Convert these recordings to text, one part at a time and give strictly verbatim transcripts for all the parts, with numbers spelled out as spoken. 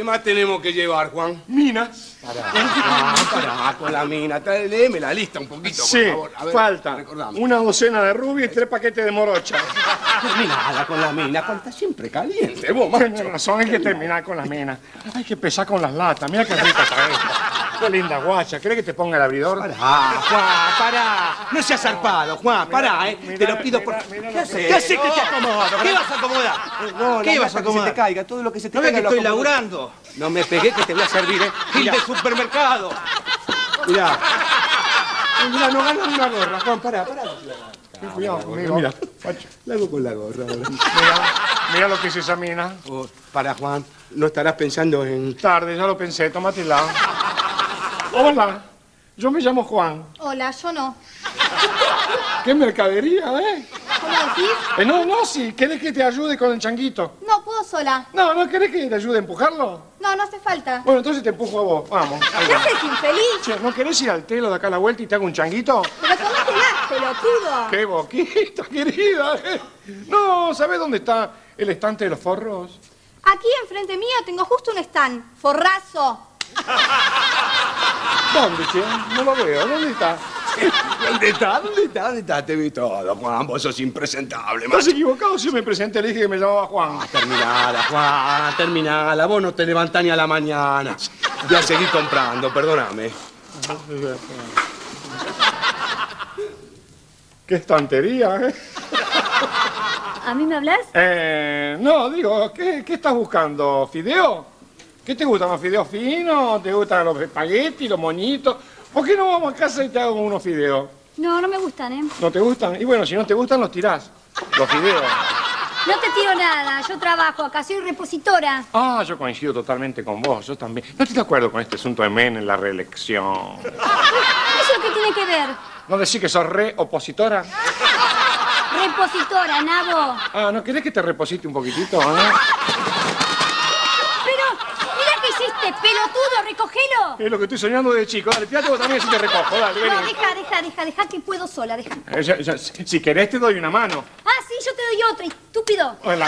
más tenemos que llevar, Juan? Minas. Pará, pará, pará con la mina. Trae- Léeme la lista un poquito, por Sí, favor. A ver, falta recordame. una docena de rubias y tres paquetes de morocha. Terminala con la mina, Juan. Está siempre caliente, vos, macho. Tienes razón, hay que terminar con las minas. Hay que empezar con las latas. Mira qué rica está esta. Qué linda guacha. ¿Querés que te ponga el abridor? Pará, Juan, pará. No seas zarpado, Juan, pará, ¿eh? Mira, te lo pido mira, por... mira ¿Qué lo haces? que- ¿Qué haces que te No. acomodo? ¿Qué vas a acomodar? No, ¿Qué la vas a lata que se acomodar? te caiga, todo lo que se te ¿No ves caiga que lo estoy acomodo. laburando? No me pegué que te voy a servir, ¿eh? Gil de supermercado. Mirá. Ay, mirá, no ganas una gorra, Juan, pará, pará. Ten cuidado conmigo. Mira, guacho. La hago con la gorra ahora. Mira, mira lo que es esa mina. Oh, para, Juan, no estarás pensando en... Tarde, ya lo pensé, tómatela. Hola, yo me llamo Juan. Hola, yo no. ¿Qué mercadería, eh? ¿Cómo decís? Eh, no, no, si querés que te ayude con el changuito. No, puedo sola. No, ¿no querés que te ayude a empujarlo? No, no hace falta. Bueno, entonces te empujo a vos, vamos. Ahí ¿Qué va. haces, infeliz? Che, ¿no querés ir al telo de acá a la vuelta y te hago un changuito? Pero tomátela, pelotudo. ¡Qué boquita, querida! eh! No, ¿sabés dónde está el estante de los forros? Aquí enfrente mío tengo justo un stand. Forrazo. ¿Dónde, che? No lo veo. ¿Dónde está? ¿Dónde está? ¿Dónde está? ¿Dónde está? Te vi todo, Juan. Vos sos impresentable, ¿Estás macho. equivocado? Si yo me presenté, le dije que me llamaba Juan. Terminala, Juan, terminala. Vos no te levantás ni a la mañana. Voy a seguir comprando, perdóname. ¡Qué estantería, eh! ¿A mí me hablas? Eh, no, digo, ¿qué, qué estás buscando? ¿Fideo? ¿Qué te gustan, los fideos finos? ¿Te gustan los espaguetis, los moñitos? ¿Por qué no vamos a casa y te hago unos fideos? No, no me gustan, ¿eh? ¿No te gustan? Y bueno, si no te gustan, los tirás. Los fideos. No te tiro nada. Yo trabajo acá. Soy repositora. Ah, yo coincido totalmente con vos. Yo también. No estoy de acuerdo con este asunto de Men en la reelección. ¿Eso qué tiene que ver? ¿No decís que sos re opositora? Repositora, nabo. Ah, ¿no querés que te reposite un poquitito, eh? Pero, mira qué hiciste, pelotudo. Recógelo. Es lo que estoy soñando de chico. Dale, tirate vos también si te recojo. Dale, No, vení. deja, deja, deja, deja que puedo sola, deja. Eh, ya- ya- si si querés te doy una mano. Ah, sí, yo te doy otra, estúpido. Hola.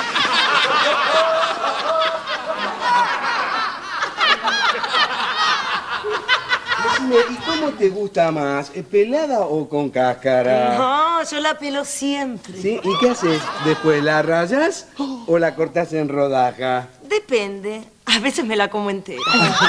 Decime, ¿y cómo te gusta más? ¿eh, ¿Pelada o con cáscara? No, yo la pelo siempre. ¿Sí? ¿Y qué haces? ¿Después la rayas o la cortás en rodaja? Depende. A veces me la como entera.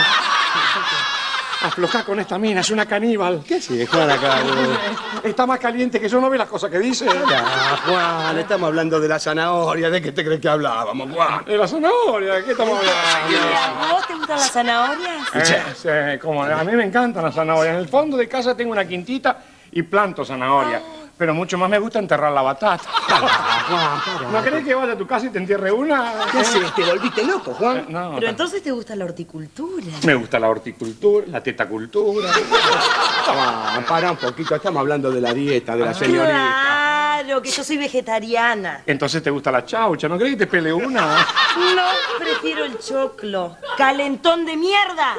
Aflojá con esta mina, es una caníbal. ¿Qué haces, Juan, acá, vos? Está más caliente que yo, ¿no ve las cosas que dice? Ah, Juan, estamos hablando de la zanahoria. ¿De qué te crees que hablábamos, Juan? De la zanahoria, ¿de qué estamos hablando? ¿Y a vos te gustan las zanahorias? Eh, sí, como a mí me encantan las zanahorias. En el fondo de casa tengo una quintita y planto zanahoria. Pero mucho más me gusta enterrar la batata. ¿No querés que vaya a tu casa y te entierre una? ¿Qué haces? ¿Te volviste loco, Juan? Eh, No, Pero entonces te gusta la horticultura. me gusta la horticultura, la tetacultura. Juan, para un poquito. Estamos hablando de la dieta de la señorita. Claro, que yo soy vegetariana. Entonces te gusta la chaucha, ¿no querés que te pele una? No, prefiero el choclo. ¡Calentón de mierda!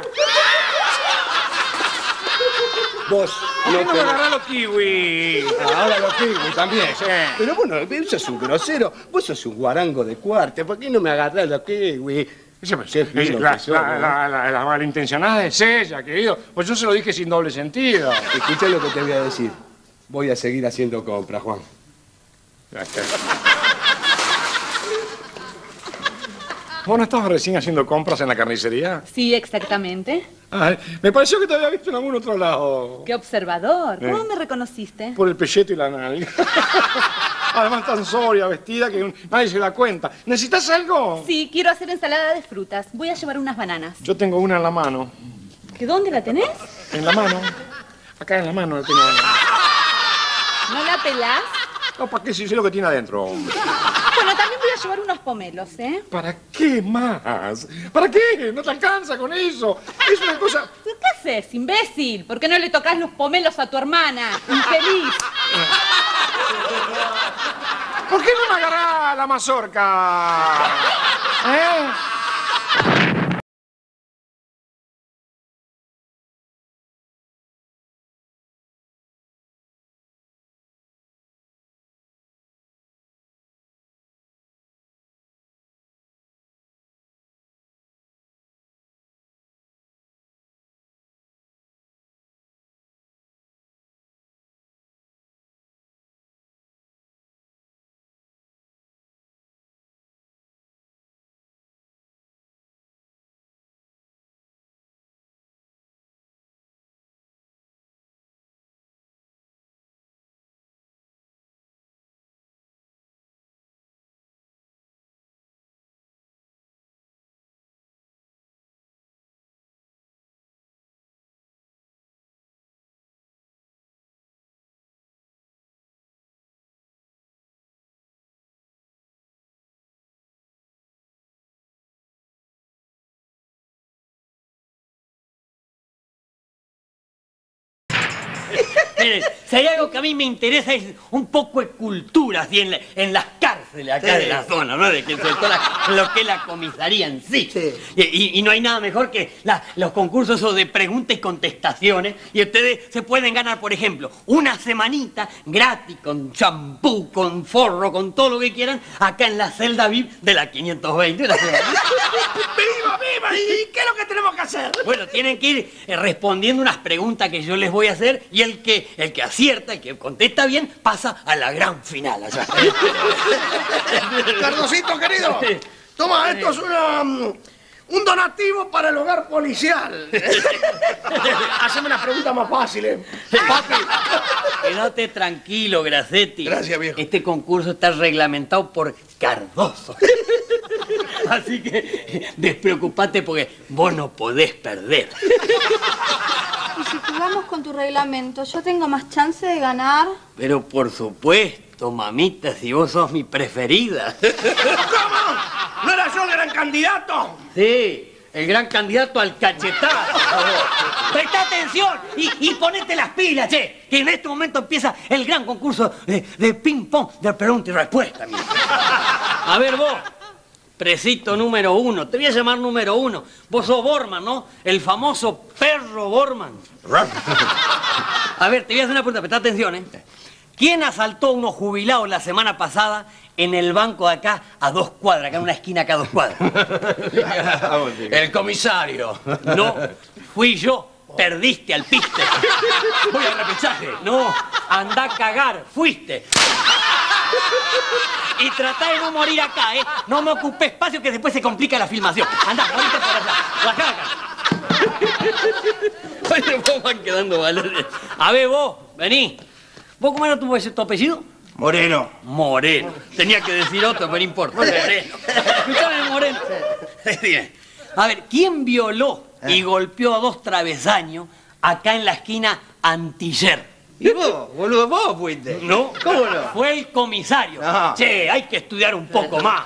Vos ¿Por no qué no te... me agarrás los kiwis? Ahora los kiwis también. Sí. Pero bueno, vos sos un grosero. Vos sos un guarango de cuarte. ¿Por qué no me agarrás los kiwis? Ese, pues, Qué fino la, que sos, la, ¿no? la, la- la malintencionada es ella, querido. Pues yo se lo dije sin doble sentido. Escuchá lo que te voy a decir. Voy a seguir haciendo compras, Juan. Ya está. ¿Vos no estabas recién haciendo compras en la carnicería? Sí, exactamente. Ay, me pareció que te había visto en algún otro lado. ¡Qué observador! ¿Cómo Eh. me reconociste? Por el pelleto y la nalga. Además tan sobria, vestida, que nadie se da cuenta. ¿Necesitas algo? Sí, quiero hacer ensalada de frutas. Voy a llevar unas bananas. Yo tengo una en la mano. ¿Que dónde la tenés? En la mano. Acá en la mano la tengo. ¿No la pelás? No, ¿para qué? Si sé lo que tiene adentro. Bueno, también voy a llevar unos pomelos, ¿eh? ¿Para qué más? ¿Para qué? No te alcanza con eso. Es una cosa... ¿Pero qué haces, imbécil? ¿Por qué no le tocas los pomelos a tu hermana? ¡Infeliz! ¿Por qué no me agarrás la mazorca? ¿Eh? Miren, si hay algo que a mí me interesa es un poco de cultura, así en, la- en las cárceles acá Sí. de la zona, ¿no? De que sobre todo la- lo que es la comisaría en sí. Sí. Y, y- y no hay nada mejor que la- los concursos esos de preguntas y contestaciones. Y ustedes se pueden ganar, por ejemplo, una semanita gratis con champú, con forro, con todo lo que quieran, acá en la celda V I P de la quinientos veinte. Una semanita. ¡Viva, viva! ¿Y qué es lo que tenemos que hacer? Bueno, tienen que ir eh, respondiendo unas preguntas que yo les voy a hacer y el que, el que acierta, el que contesta bien, pasa a la gran final. allá. Cardosito, querido. Toma, esto es una, mm, un donativo para el hogar policial. Haceme una pregunta más fácil, ¿eh? Papi. Quédate tranquilo, Gracetti. Gracias, viejo. Este concurso está reglamentado por Cardoso. Así que despreocupate porque vos no podés perder. Y si jugamos con tu reglamento, ¿yo tengo más chance de ganar? Pero por supuesto, mamita, si vos sos mi preferida. ¿Cómo? ¿No era yo el gran candidato? Sí, el gran candidato al cachetazo. Presta atención y, y ponete las pilas, che. Que en este momento empieza el gran concurso de, de ping-pong de pregunta y respuesta. Mira. A ver vos, presito número uno. Te voy a llamar número uno. Vos sos Borman, ¿no? El famoso perro Borman. A ver, te voy a hacer una pregunta, presta atención, ¿eh? ¿Quién asaltó a unos jubilados la semana pasada en el banco de acá a dos cuadras, acá en una esquina acá a dos cuadras? El comisario. No, fui yo. Perdiste al piste. Voy al repechaje. No, andá a cagar. Fuiste. Y tratá de no morir acá, ¿eh? No me ocupé espacio que después se complica la filmación. Andá, morite por allá. Bajá acá. Bueno, vos van quedando valores. A ver, vos, vení. ¿Vos cómo era tu, tu apellido? Moreno. Moreno. Tenía que decir otro, pero no importa. Moreno. Escuchame, Moreno. Bien. A ver, ¿quién violó y golpeó a dos travesaños acá en la esquina Antiller? ¿Y vos, boludo? ¿Vos fuiste? No. ¿Cómo no? Fue el comisario. Ah. Che, hay que estudiar un poco más.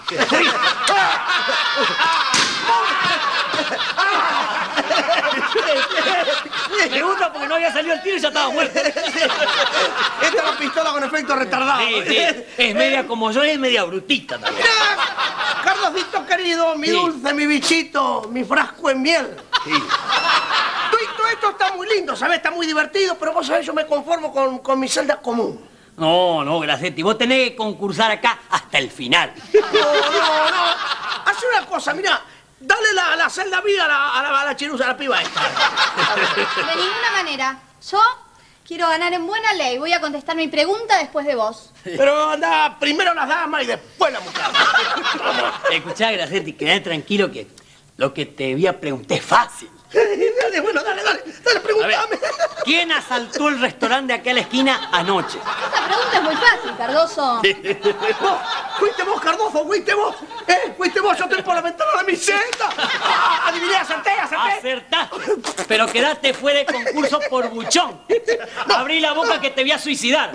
Me gusta porque no había salido el tiro y ya estaba muerto. Esta es la pistola con efecto retardado. Sí, sí. Es media como yo y es media brutita también. Mira, Cardosito querido, mi Sí. dulce, mi bichito, mi frasco en miel. Sí. Todo esto está muy lindo, ¿sabes? Está muy divertido, pero vos sabés, yo me conformo con, con mi celda común. No, no, Gracetti, vos tenés que concursar acá hasta el final. No, no, no. Haz una cosa, mira. Dale la, la celda mía a la, a la, a la chirusa, a la piba esta. De ninguna manera. Yo quiero ganar en buena ley. Voy a contestar mi pregunta después de vos. Pero anda, primero las damas y después la mujer. Escuchá, Gracetti, quedate tranquilo que lo que te voy a preguntar es fácil. Dale, bueno, dale, dale. Dale, A ver, pregúntame. ¿quién asaltó el restaurante de acá a la esquina anoche? Esta pregunta es muy fácil, Cardoso. Vos, fuiste vos, Cardoso, fuiste vos. ¿Eh? Fuiste vos, yo estoy por la ventana de mi celda. Ah, adiviné, acerté, acerté. Acertaste, pero quedaste fuera de concurso por buchón. Abrí la boca que te voy a suicidar. No.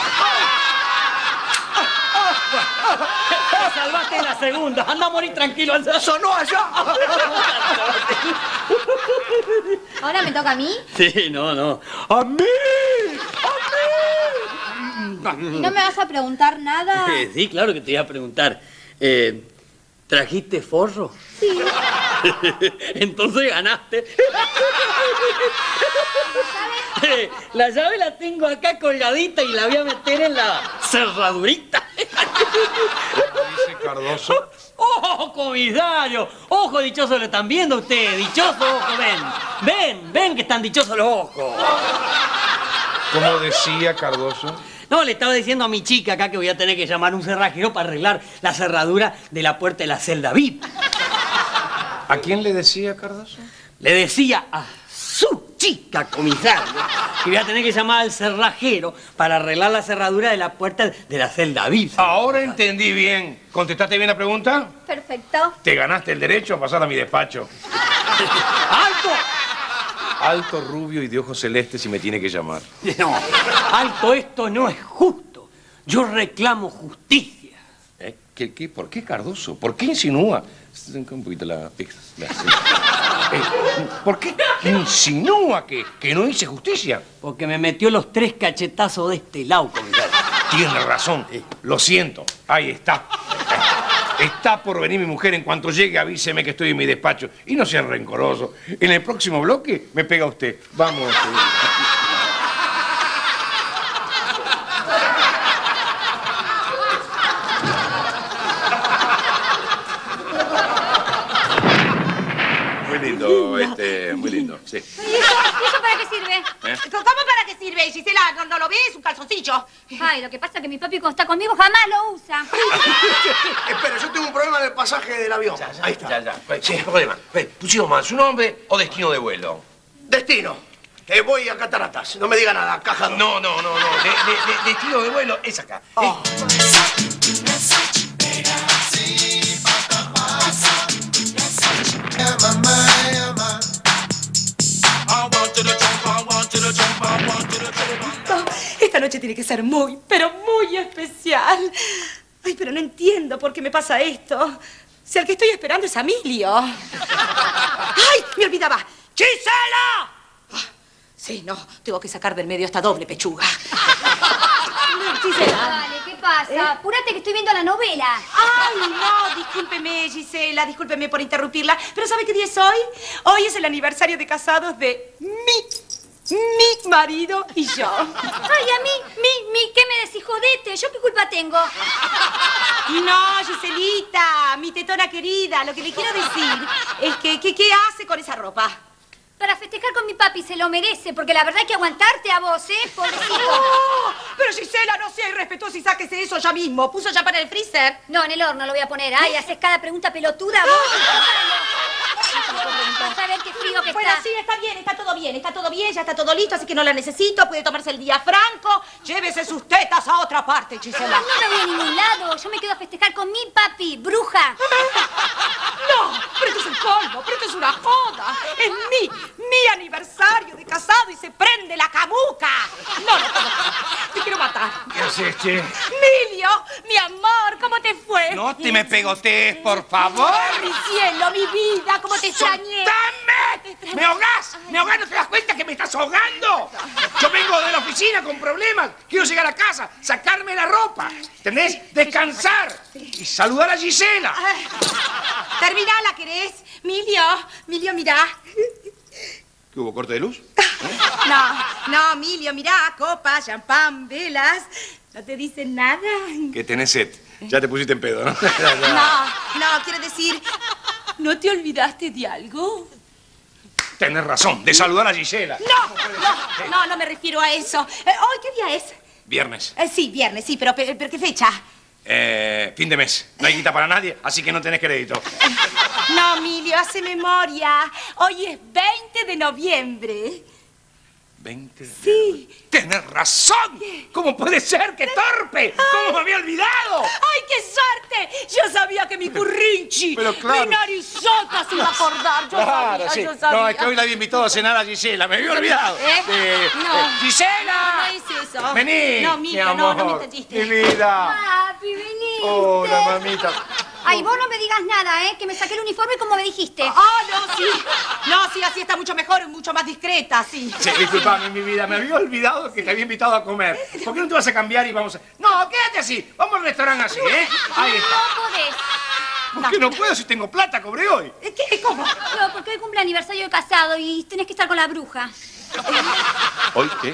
Te salvaste en la segunda. Anda a morir tranquilo. Anda. Sonó allá. ¿Ahora me toca a mí? Sí, no, no. ¡A mí! ¿Y no me vas a preguntar nada? Sí, sí, claro que te iba a preguntar. Eh, ¿Trajiste forro? Sí. Entonces ganaste. Eh, La llave la tengo acá colgadita y la voy a meter en la cerradurita. Dice Cardoso. ¡Ojo, comisario! ¡Ojo, dichoso! ¿Lo están viendo ustedes? ¡Dichoso, ojo! ¡Ven! ¡Ven! ¡Ven que están dichosos los ojos! Como decía Cardoso. No, le estaba diciendo a mi chica acá que voy a tener que llamar a un cerrajero para arreglar la cerradura de la puerta de la celda V I P. ¿A quién le decía Cardoso? Le decía a su chica, comisario, que voy a tener que llamar al cerrajero para arreglar la cerradura de la puerta de la celda V I P. Ahora entendí bien. ¿Contestaste bien la pregunta? Perfecto. Te ganaste el derecho a pasar a mi despacho. ¡Alto! Alto, rubio y de ojos celestes si me tiene que llamar. No, alto, esto no es justo. Yo reclamo justicia. ¿Eh? ¿Qué, qué, ¿Por qué, Cardoso? ¿Por qué insinúa? Un poquito la pizza. Eh, ¿Por qué insinúa que, que no hice justicia? Porque me metió los tres cachetazos de este lado, comisario. Tiene razón. Lo siento. Ahí está. Está por venir mi mujer. En cuanto llegue, avíseme que estoy en mi despacho. Y no sea rencoroso. En el próximo bloque me pega usted. Vamos. Muy lindo, este, muy lindo, sí. ¿Y eso, ¿y eso para qué sirve? ¿Eh? ¿Cómo para qué sirve, Gisela? ¿No, no lo ves? Un calzoncillo. Ay, lo que pasa es que mi papi cuando está conmigo jamás lo usa. Espera, yo tengo un problema en el pasaje del avión. Ya, ya, Ahí está. Ya, ya. Sí, problema. ¿Pusimos mal su nombre o destino de vuelo? Destino. Eh, voy a Cataratas. No me diga nada, caja dos. No, no, no, no. De, de, de, destino de vuelo es acá. Oh. Esta noche tiene que ser muy, pero muy especial. Ay, pero no entiendo por qué me pasa esto. Si al que estoy esperando es a Emilio. ¡Ay, me olvidaba! ¡Gisela! Ah, sí, no, tengo que sacar del medio esta doble pechuga. Gisela. Dale, ¿qué pasa? ¿Eh? Apúrate que estoy viendo la novela. Ay, no, discúlpeme, Gisela, discúlpeme por interrumpirla. Pero ¿sabe qué día es hoy? Hoy es el aniversario de casados de mi, mi marido y yo. Ay, a mí, mi, mi, ¿qué me decís, jodete? ¿Yo qué culpa tengo? No, Giselita, mi tetona querida, lo que le quiero decir es que, que ¿qué hace con esa ropa? Para festejar con mi papi, se lo merece, porque la verdad hay que aguantarte a vos, ¿eh? Pobrecito. ¡Oh! Pero Gisela, no sea irrespetuosa y sáquese eso ya mismo. ¿Puso ya para el freezer? No, en el horno lo voy a poner. Ay, haces cada pregunta pelotuda vos. Vas a ver qué frío que bueno, está. sí, está bien, está todo bien, está todo bien, ya está todo listo, así que no la necesito, puede tomarse el día franco. Llévese sus tetas a otra parte, Gisela. No me voy a ningún lado, yo me quedo a festejar con mi papi, bruja. No, pero esto es el colmo, pero esto es una joda. Es mi, mi aniversario de casado y se prende la camuca. No, no, no, no. Te quiero matar. ¿Qué haces, che? Emilio, mi amor, ¿cómo te fue? No te me pegotees, por favor. Ay, mi cielo, mi vida, ¿cómo te extrañé? ¡Soltame! ¡Me ahogás! ¡Me ahogás! ¿No te das cuenta que me estás ahogando? Yo vengo de la oficina con problemas. Quiero llegar a casa, sacarme la ropa. ¿Entendés? Descansar y saludar a Gisela. Terminala, ¿querés? Emilio, Emilio, mirá. ¿Qué hubo, corte de luz? No, no, Emilio, mirá, copas, champán, velas. ¿No te dicen nada? Que tenés sed. Ya te pusiste en pedo, ¿no? No, no, quiero decir, ¿no te olvidaste de algo? Tenés razón, de saludar a Gisela. No, no, no, no me refiero a eso. Eh, ¿Hoy qué día es? Viernes. Eh, sí, viernes, sí, pero, pero, pero ¿qué fecha? Eh, fin de mes. No hay guita para nadie, así que no tenés crédito. No, Emilio, hace memoria. Hoy es veinte de noviembre. veinte de Sí. ¡Tenés razón! ¿Cómo puede ser? ¡Qué torpe! ¿Cómo me había olvidado? ¡Ay, qué suerte! Yo sabía que mi currinchi, Pero claro. mi narizota se iba a acordar. Yo sabía, sí. yo sabía. No, es que hoy la había invitado a cenar a Gisela. Me había olvidado. ¿Eh? De- No. eh, ¡Gisela! No, no es eso. Vení, No, mi Emilio, no, amor, no me entendiste. mi vida. Papi, vení. Hola, mamita. Ay, vos no me digas nada, ¿eh? Que me saqué el uniforme como me dijiste. Ah, no, sí. No, sí, así está mucho mejor y mucho más discreta, sí. Sí, disculpame, mi vida. Me había olvidado que te había invitado a comer. ¿Por qué no te vas a cambiar y vamos a...? No, quédate así. Vamos al restaurante así, ¿eh? Ahí está. No podés. ¿Por qué no puedo si tengo plata? Cobré hoy. ¿Qué? ¿Cómo? No, porque hoy cumple aniversario de casado y tenés que estar con la bruja. ¿Hoy qué?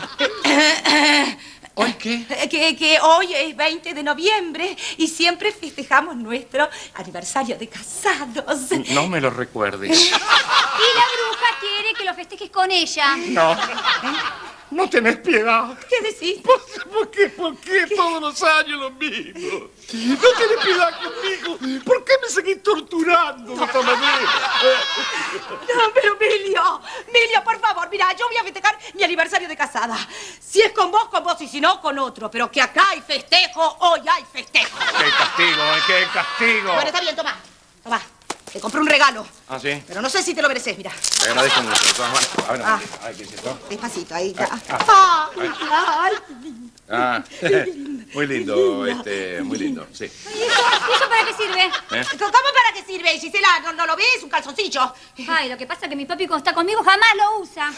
¿Hoy qué? Eh, Que, que hoy es veinte de noviembre y siempre festejamos nuestro aniversario de casados. No me lo recuerdes. Y la bruja quiere que lo festejes con ella. No. No tenés piedad. ¿Qué decís? ¿Por, por qué? ¿Por qué todos los años lo mismo? No tenés piedad conmigo. ¿Por qué me seguís torturando de esta manera? No, pero Emilio, Emilio, por favor, mira, yo voy a festejar mi aniversario de casada. Si es con vos, con vos, y si no, con otro. Pero que acá hay festejo, hoy hay festejo. ¡Qué castigo, eh! ¡Qué castigo! Bueno, está bien, toma, toma. Te compré un regalo. ¿Ah, sí? Pero no sé si te lo mereces, mira. Te agradezco mucho. De todas maneras. A ver, Ah. ay, ¿qué es esto? Despacito, ahí. Ay, ya. ah. Ay, ay, qué lindo. Ah. Qué lindo. Muy lindo, este, muy lindo, sí. ¿Y eso, ¿y eso para qué sirve? ¿Eh? ¿Cómo para qué sirve, Gisela? ¿No, no lo ves? Un calzoncillo. Ay, lo que pasa es que mi papi cuando está conmigo jamás lo usa.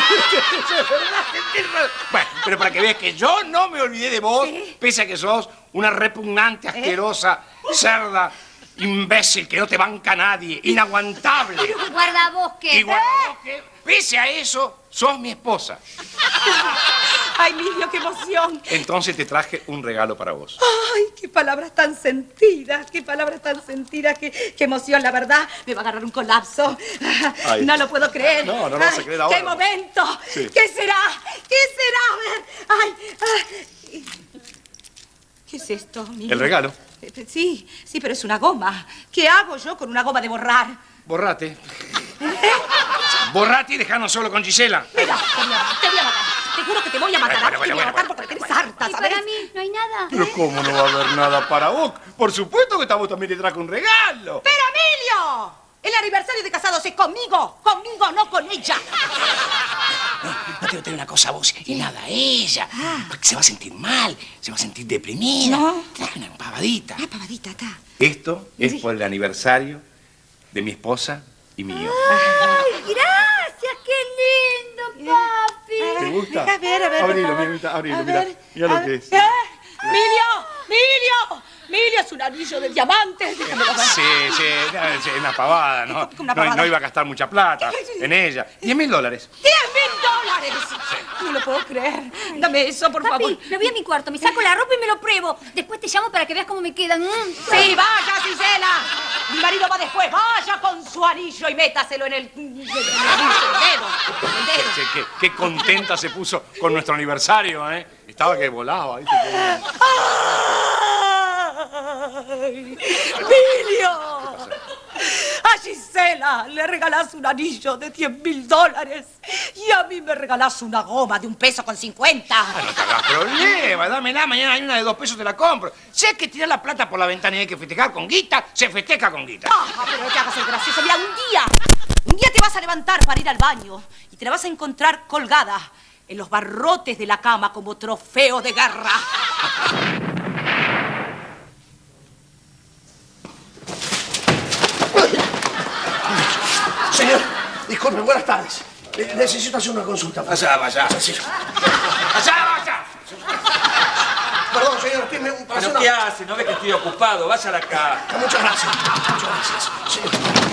Bueno, pero para que veas que yo no me olvidé de vos, ¿Sí? pese a que sos una repugnante, asquerosa, cerda, imbécil, que no te banca nadie, inaguantable. Guardabosque. Y guardabosque, pese a eso, sos mi esposa. Ay, Emilio, qué emoción. Entonces te traje un regalo para vos. Ay, qué palabras tan sentidas, qué palabras tan sentidas, qué, qué emoción, la verdad. Me va a agarrar un colapso. Ay. No lo puedo creer. No, no lo vas a Ay, creer ahora. ¡Qué momento! Sí. ¿Qué será? ¿Qué será? A ver. Ay, ay. ¿Qué es esto, Emilio? El regalo. Eh, Sí, sí, pero es una goma. ¿Qué hago yo con una goma de borrar? Borrate. Borrate y dejanos solo con Gisela. Mira, te voy a matar, te voy a matar. Te juro que te voy a matar. Bueno, bueno, te voy a bueno, matar bueno, porque tienes harta, ¿Y ¿sabes? para mí no hay nada? Pero ¿cómo no va a haber nada para vos? Por supuesto que a vos también te traje un regalo. ¡Pero, Emilio! El aniversario de casados es conmigo. Conmigo, no con ella. No te voy a tener una cosa a vos y nada a ella. Porque se va a sentir mal, se va a sentir deprimida. No. Traje una pavadita. Ah, pavadita, está. Esto es por el aniversario de mi esposa y mío. Ay, gracias, qué lindo, papi. ¿Te gusta? A ver, a ver. por Abrilo, favor. mira, abrilo, A mira. ver, Mira lo a que ver. es. ¿Eh? ¡Emilio! ¡Emilio! ¡Emilio, es un anillo de diamantes! Déjamelo ver. Sí, sí, no, sí, una pavada, ¿no? Una No, pavada. no iba a gastar mucha plata en ella. Diez mil dólares. ¡Diez mil dólares! No lo puedo creer. Dame eso, por favor. Papi, me voy a mi cuarto, me saco la ropa y me lo pruebo. Después te llamo para que veas cómo me quedan. Mm, Sí, vaya, Gisela. Mi marido va después. Vaya con su anillo y métaselo en el, en el, en el dedo. En el dedo. Che, qué, qué contenta se puso con nuestro aniversario, ¿eh? Estaba que volaba, ¿viste? ¡Ay! ¡Emilio! A Gisela le regalás un anillo de diez mil dólares y a mí me regalás una goma de un peso con cincuenta. Ah, no te hagas problema, dámela, mañana hay una de dos pesos, te la compro. Si hay que tirar la plata por la ventana y hay que festejar con guita, se festeja con guita. Ah, pero no te hagas el gracioso. Mira, un día, un día te vas a levantar para ir al baño y te la vas a encontrar colgada en los barrotes de la cama como trofeo de guerra. Señor, disculpe, buenas tardes. Eh, Necesito hacer una consulta. Allá, vaya. Sí. ¡Allá, vaya! Perdón, señor, estoy me, para hacer ¿Pero qué una... hace? ¿No ve que estoy ocupado? Vaya a la casa. Muchas gracias. Muchas gracias. Señor.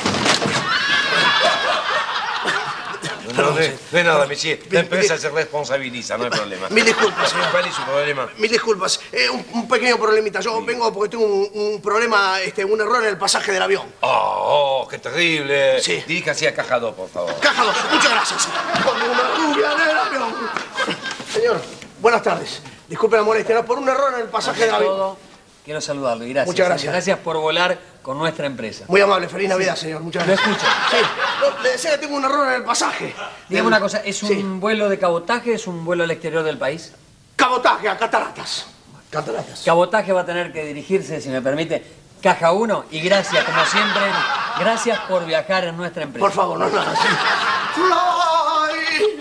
No, no, no es nada, monsieur. La empresa se responsabiliza, no hay problema. Mil disculpas, señor. ¿Cuál es su problema? Mil disculpas. Eh, un, un pequeño problemita. Yo vengo porque tengo un, un problema, este, un error en el pasaje del avión. Oh, oh, qué terrible. Sí. Diríjase a caja dos, por favor. Caja dos. Muchas gracias. Con una rubia en el avión. Señor, buenas tardes. Disculpe la molestia, ¿no? Por un error en el pasaje Ante del avión. todo, quiero saludarlo y gracias. Muchas gracias. Gracias por volar con nuestra empresa. Muy amable. Feliz Navidad, señor. Muchas Lo gracias. escucho. Sí. No, le decía que tengo un error en el pasaje. Dígame una cosa, ¿es un Sí. vuelo de cabotaje? ¿Es un vuelo al exterior del país? Cabotaje a Cataratas. Cataratas. Cabotaje va a tener que dirigirse, si me permite, caja uno. Y gracias, como siempre, gracias por viajar en nuestra empresa. Por favor, no es nada. Sí. Fly.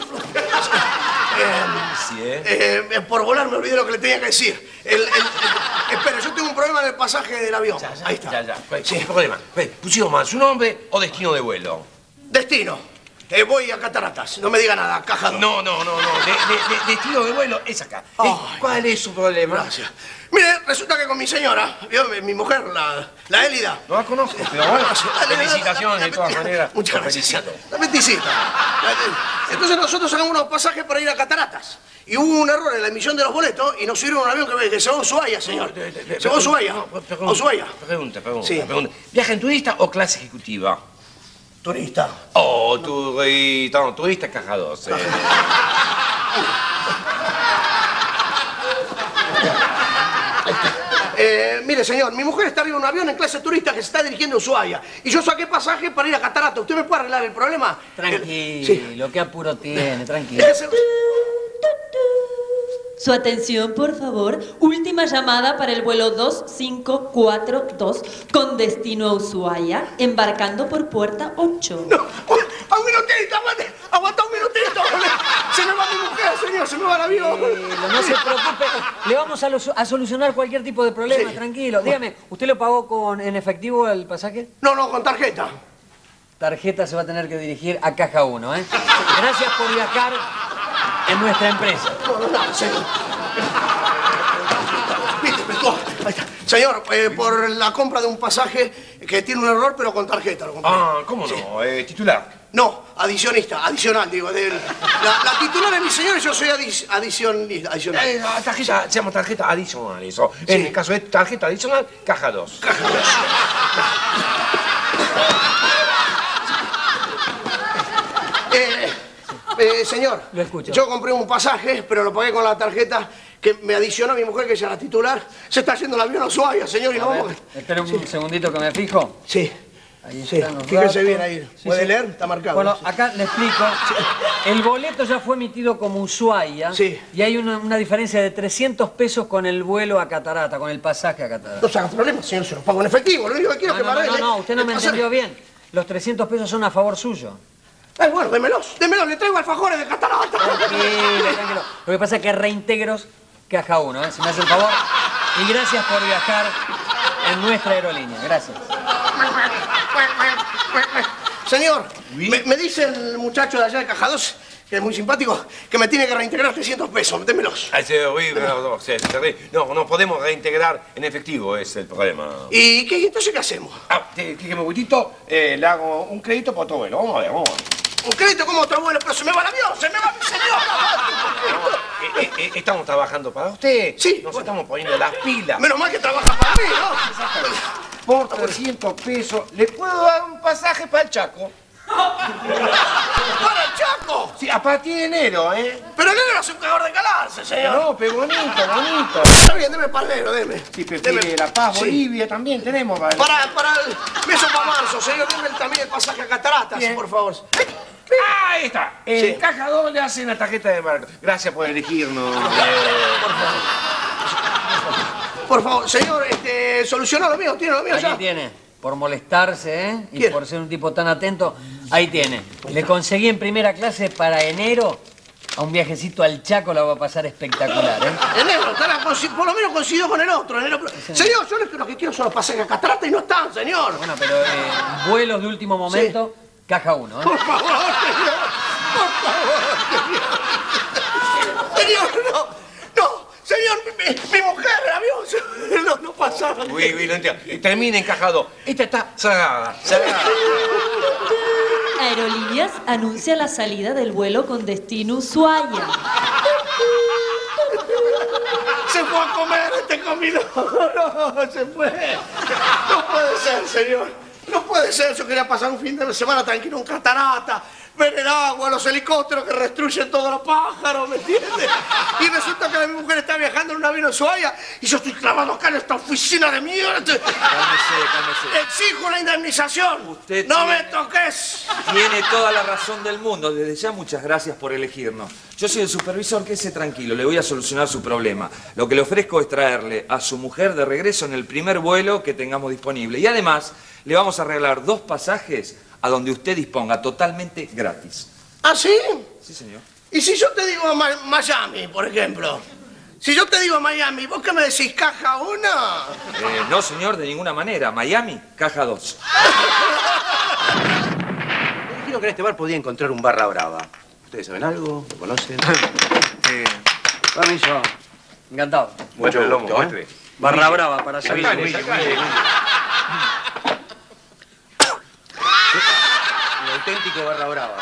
Sí, ¿eh? Eh, eh, por volar me olvidé lo que le tenía que decir. El, el, el- espere, yo tengo un problema en el pasaje del avión. Ahí está. Ya, ya. ¿Cuál Sí. es el problema? Ve, ¿pusieron mal su nombre o destino de vuelo? Destino. Eh, voy a Cataratas. No me diga nada. Caja dos. No, no, no, no. De- de- de- destino de vuelo es acá. Eh, Ay. ¿Cuál es su problema? Gracias. Mire, resulta que con mi señora, ¿vio? mi, mi mujer, la, la Élida. No la conozco, pero bueno, Dale, felicitaciones la- de todas la- maneras. Muchas Lo gracias. felicito. La peticita. Entonces nosotros sacamos unos pasajes para ir a Cataratas. Y hubo un error en la emisión de los boletos y nos subieron un avión que, que se va a Ushuaia, señor. Se va a Ushuaia. No, A pregunta, Ushuaia. Pregunta, pregunta, Sí. pregunta. ¿Viaja en turista o clase ejecutiva? Turista. Oh, turista, no, turista caja dos. eh. Eh, mire, señor, mi mujer está arriba de un avión en clase turista que se está dirigiendo a Ushuaia. Y yo saqué pasaje para ir a Catarata. ¿Usted me puede arreglar el problema? Tranquilo, El- sí. qué apuro tiene, tranquilo. Ese- Su atención, por favor. Última llamada para el vuelo dos cinco cuatro dos con destino a Ushuaia, embarcando por puerta ocho. No. un minutito, aguante, aguanta un minutito. Se me va mi mujer, señor, se me va el avión. Eh, no se preocupe, le vamos a, lo- a solucionar cualquier tipo de problema, Sí. tranquilo. Dígame, ¿usted lo pagó con en efectivo el pasaje? No, no, con tarjeta. Tarjeta se va a tener que dirigir a Caja uno, ¿eh? Gracias por viajar en nuestra empresa. No, no, no, señor. Viste, pescó. Ahí está. Señor, eh, por la compra de un pasaje que tiene un error, pero con tarjeta lo compré. Ah, ¿cómo no? Eh, titular. No, adicionista, adicional, digo. De, la, la titular es mi señor y yo soy adic adicionista, adicional. Eh, la tarjeta, se llama tarjeta adicional, eso. En Sí. el caso de tarjeta adicional, caja dos. Eh, eh, señor, Lo escucho. yo compré un pasaje, pero lo pagué con la tarjeta que me adicionó mi mujer, que ella es la titular. Se está yendo el avión a Ushuaia, señor, y no A ver, vamos. espere un segundito que me fijo. Sí, Ahí sí, están los fíjese datos. bien ahí. Sí, ¿Puede sí. leer? Está marcado. Bueno, Sí. acá le explico. El boleto ya fue emitido como Ushuaia. Sí. Y hay una, una diferencia de trescientos pesos con el vuelo a Catarata, con el pasaje a Catarata. No se haga problema, señor, se lo pago en efectivo. Lo único que quiero No, es que no, me no, no, arregle no, usted no el me pasaje. entendió bien. Los trescientos pesos son a favor suyo. Ay, bueno, démelos, démelos, le traigo alfajores de Catarata. Tranquilo, tranquilo. Lo que pasa es que reintegros Caja uno, ¿eh? Si me hace el favor. Y gracias por viajar en nuestra aerolínea. Gracias. Señor, me, me dice el muchacho de allá de Caja dos, que es muy simpático, que me tiene que reintegrar trescientos pesos. Démelos. Ah, sí, oui, no, no, sí, sí, no, no podemos reintegrar en efectivo, es el problema. ¿Y qué, entonces qué hacemos? Ah, te- que me gustito, eh, le hago un crédito por todo vuelo. Vamos a ver, vamos a ver. Un crédito como otro vuelo, pero se me va el avión, se me va mi señor. Eh, eh, eh, estamos trabajando para usted. Sí, Nos bueno. estamos poniendo las pilas. Menos mal que trabaja para mí, ¿no? Por trescientos pesos, ¿le puedo dar un pasaje para el Chaco? ¡Para el Chaco! Sí, a partir de enero, ¿eh? Pero el negro es un cagador de calarse, señor. No, pero bonito, bonito. Está bien, deme para el negro, deme. Si prefiere Deme- La Paz, Sí. Bolivia, también tenemos. Para... Para, para el... Eso para marzo, señor. Deme también el pasaje a Cataratas, Bien. por favor. Ah, ahí está. En Sí. caja dos le hacen la tarjeta de marca. Gracias por elegirnos. Por favor, señor, este, soluciona lo mío, tiene lo mío Aquí ya. tiene. Por molestarse, ¿eh? Y ¿Quién? por ser un tipo tan atento, ahí tiene. Le conseguí en primera clase para enero a un viajecito al Chaco, la va a pasar espectacular, ¿eh? El negro, estará consi- por lo menos coincidió con el otro. El negro. Señor, yo lo que- lo que quiero son los pasajes a Cataratas y no están, señor. Bueno, pero eh, vuelos de último momento, caja uno, ¿eh? Por favor, señor. Por favor, señor. Señor, no. No, señor, mi, mi- mi mujer, el avión, se- no, no pasaba. Uy, uy, no entiendo. Y termina en caja dos. Esta está cerrada, cerrada. Aerolíneas anuncia la salida del vuelo con destino Ushuaia. Se fue a comer este comidor. No, se fue. No puede ser, señor. No puede ser. Yo quería pasar un fin de semana tranquilo en Catarata, ver el agua, los helicópteros que destruyen todos los pájaros, ¿me entiendes? Y resulta que mi mujer está viajando en un avión en Ushuaia y yo estoy clavado acá en esta oficina de mierda. Cálmese, cálmese. Exijo una indemnización. Usted ¡No tiene- me toques! Tiene toda la razón del mundo. Desde ya, muchas gracias por elegirnos. Yo soy el supervisor, quédese tranquilo, le voy a solucionar su problema. Lo que le ofrezco es traerle a su mujer de regreso en el primer vuelo que tengamos disponible. Y además, le vamos a regalar dos pasajes a donde usted disponga, totalmente gratis. ¿Ah, sí? Sí, señor. ¿Y si yo te digo Ma- Miami, por ejemplo? Si yo te digo Miami, ¿vos qué me decís? ¿Caja una? Eh, no, señor, de ninguna manera. Miami, caja dos. Me dijeron que en este bar podía encontrar un barra brava. ¿Ustedes saben algo? ¿Lo conocen? Eh, permiso. Encantado. Mucho Muestre el lomo, gusto, ¿eh? muestre. Barra brava para servir. Sacale, sacale. Un auténtico barra brava.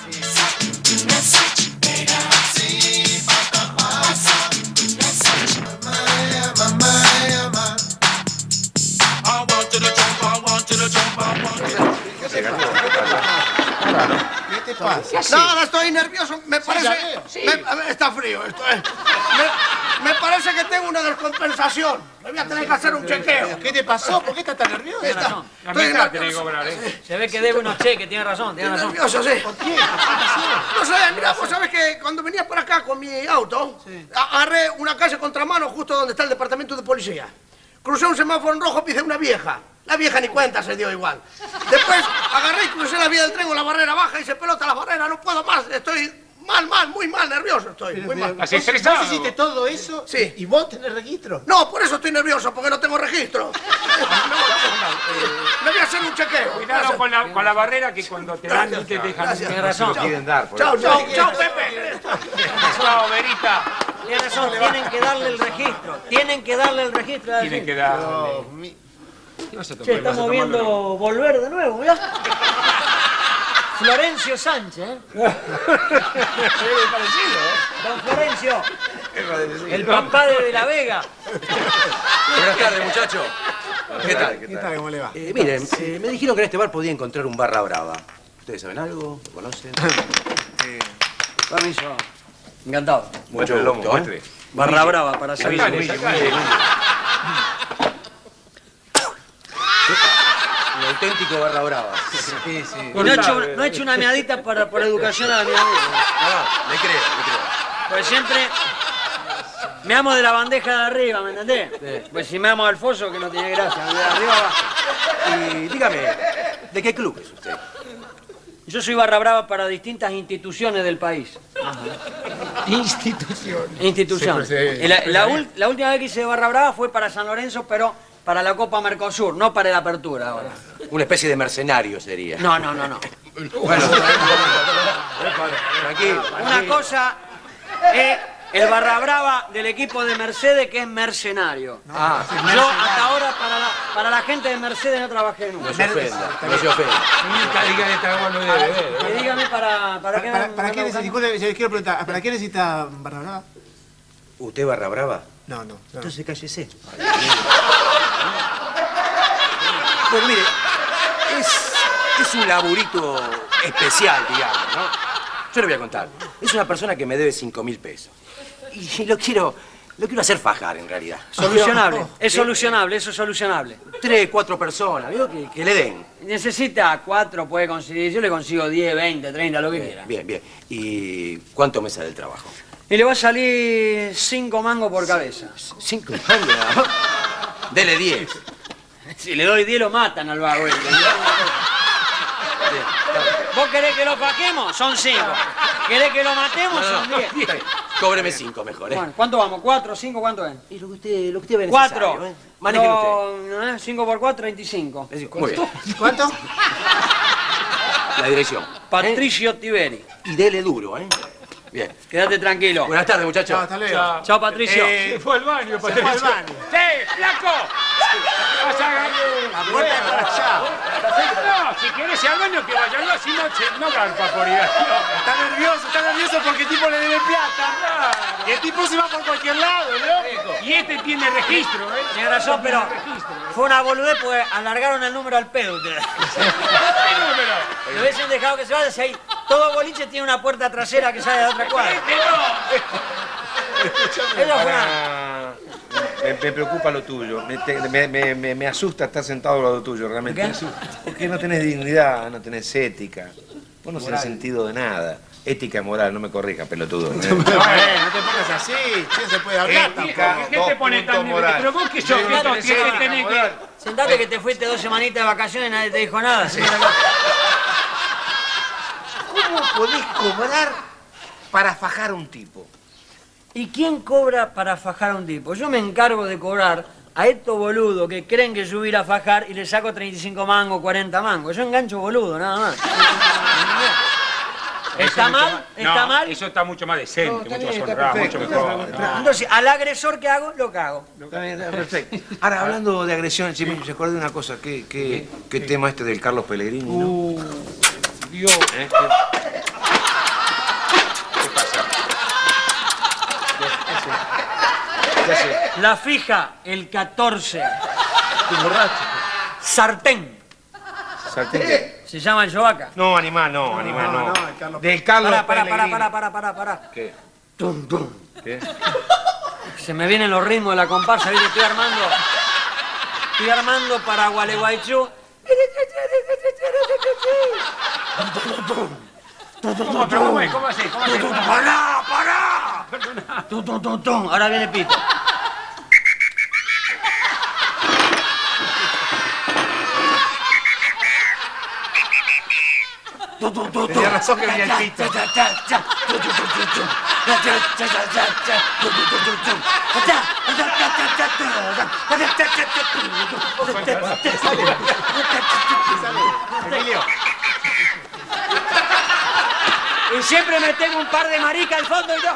¿Qué te pasa? Nada, estoy nervioso. Me parece... ya veo, sí. me- a ver, está frío esto, ¿eh? Me, me parece que tengo una descompensación. Me voy a tener que hacer un chequeo. ¿Qué te pasó? ¿Por qué estás tan nervioso? Está- razón. La estoy mitad tenés que nervioso. cobrar, ¿eh? Se ve que debe unos cheques, tiene razón, tiene Estoy razón. nervioso, sí. ¿Por qué? No sé, mira, vos sabés que cuando venía por acá con mi auto, agarré una calle contramano justo donde está el departamento de policía. Crucé un semáforo en rojo, pisé una vieja. La vieja ni cuenta se dio igual. Después agarré y crucé la vía del tren con la barrera baja y se pelota la barrera. No puedo más. Estoy mal, mal, muy mal, nervioso estoy. Pero, muy pero, mal. ¿Has estresado? ¿Vos hiciste todo eso? Sí. ¿Y vos tenés registro? No, por eso estoy nervioso, porque no tengo registro. Me voy a hacer un chequeo. Cuidado con la, con la barrera que cuando te dan no te dejan. Tienes razón. Chao, chao, chao, Pepe. Chao, Verita. Tienes razón, tienen que darle el registro. Tienen que darle el registro. Tienen que darle. Che, estamos viendo volver de nuevo, mirá. Florencio Sánchez, ¿eh? parecido, ¿eh? Don Florencio. El papá de De la Vega. Buenas tardes, muchachos. ¿Qué tal? ¿Qué tal? ¿Cómo le va? Eh, miren, eh, me dijeron que en este bar podía encontrar un barra brava. ¿Ustedes saben algo? ¿Lo conocen? Eh, Permiso. Encantado. Mucho gusto, ¿eh? Barra brava para salir. Un auténtico barra brava. Sí, sí. No he hecho, no he hecho una meadita para, por educación a la meadita. No, le creo, le creo. Pues siempre me amo de la bandeja de arriba, ¿me entendés? Sí. Pues si me amo al foso, que no tiene gracia, de arriba abajo. Y dígame, ¿de qué club es usted? Yo soy barra brava para distintas instituciones del país. Instituciones. Instituciones. Sí, pues, sí. La, la, ul- la última vez que hice barra brava fue para San Lorenzo, pero para la Copa Mercosur, no para la apertura ahora. Una especie de mercenario sería. No, no, no, no. Bueno, tranquilo. Una cosa es el barra brava del equipo de Mercedes, que es mercenario. Ah, Yo hasta ahora para la, para la gente de Mercedes no trabajé nunca. no se ofenda, no se ofenda. Dígale, está bueno de beber. Y dígame para, para qué... ¿Para, me- para me qué anda necesita, buscando? disculpe, yo quiero preguntar, ¿para qué necesita barra brava? ¿Usted barra brava? No, no. no. Entonces cállese. Bueno, mire, es, es un laburito especial, digamos, ¿no? Yo le voy a contar. Es una persona que me debe cinco mil pesos. Y lo quiero, lo quiero hacer fajar, en realidad. Solucionable, Oh, es solucionable, eso es solucionable. Tres, cuatro personas, ¿vio? Que, que le den. Necesita cuatro, puede conseguir, yo le consigo diez, veinte, treinta, lo que quiera. Bien, bien. ¿Y cuánto me sale el trabajo? Y le va a salir cinco mangos por cabeza. Cinco mangos. Dele diez. Si le doy diez lo matan al vago este. ¿Vos querés que lo fajemos? Son cinco. ¿Querés que lo matemos? No, no, Son diez. no. Cóbreme cinco mejor, ¿eh? Bueno, ¿cuánto vamos? ¿Cuatro, cinco? ¿Cuánto es? Y lo que usted, lo que usted ve Cuatro. necesario, ¿eh? Manéjelo usted. No, ¿eh? Cinco por cuatro, veinticinco. Muy bien. ¿Cuánto? La dirección. Patricio Tiberi. Y dele duro, ¿eh? Bien. Quédate tranquilo. Buenas tardes, muchachos. Chao, hasta luego. Chao. Chao, Patricio. Eh, se fue al baño, Se Patricio. fue al baño. ¡Sí, flaco! Vas a ganar. La puerta es para allá. No, si quieres ir al baño, que vaya yo, así no, se- no garpa por ir. Está nervioso, está nervioso porque el tipo le debe plata. Y el tipo se va por cualquier lado, ¿no? Y este tiene registro, ¿eh? Tiene razón, pero fue una boludez porque alargaron el número al pedo ustedes. ¿Qué número? Le hubiesen dejado que se vaya, si ahí todo boliche tiene una puerta trasera que sale de otra cuadra. Este no. Eso fue una... Ah, me, me preocupa lo tuyo. Me, te- me- me- me- me asusta estar sentado al lado tuyo, realmente. ¿Qué? Porque no tenés dignidad, no tenés ética. Vos no tenés sentido de nada. Ética y moral, no me corrijas, pelotudo. ¿eh? No, eh, no te pongas así, che, no se puede hablar Ética. tampoco. ¿Qué te pone tan punto moral. Pero vos que sos, Sí, que no sos, tenés que ética, tenés que... moral. Sentate que te fuiste dos semanitas de vacaciones y nadie te dijo nada. ¿Sí? ¿Cómo podés cobrar para fajar a un tipo? ¿Y quién cobra para fajar a un tipo? Yo me encargo de cobrar a estos boludos que creen que yo voy a ir a fajar y les saco treinta y cinco mangos, cuarenta mangos. Yo engancho boludo, nada más. ¿Está Eso mucho mal? más- ¿Está no, mal? eso está mucho más decente, No, está mucho más bien, está honrado, perfecto, mucho está mejor. perfecto. Entonces, al agresor que hago, lo cago. Está bien, está perfecto. Ahora, hablando de agresiones, che, me acordé de una cosa. ¿Qué, qué, qué tema este del Carlos Pellegrini, no? Uh, Dios. ¿Eh? ¿Qué, qué pasa? ¿Qué hace? La fija, el catorce. ¿Un borracho? Sartén. ¿Sartén qué? Se llama el Yovaca. No, animal, no, animal, no. no, el Carlos- Del Carlos Pará, pará, pará, Pellegrini. pará, pará, pará, pará. ¿Qué? Tum, tum. ¿Qué? Se me vienen los ritmos de la comparsa, ¿viste? Estoy armando. Estoy armando para Gualeguaychú. ¿Cómo, pero cómo es? ¿Cómo haces? ¿Cómo haces? ¡Pará, pará! Tum, tum, tum, tum. Ahora viene Pito. Tenía razón que venía el pito. Emilio. Y siempre me tengo un par de maricas al fondo y yo.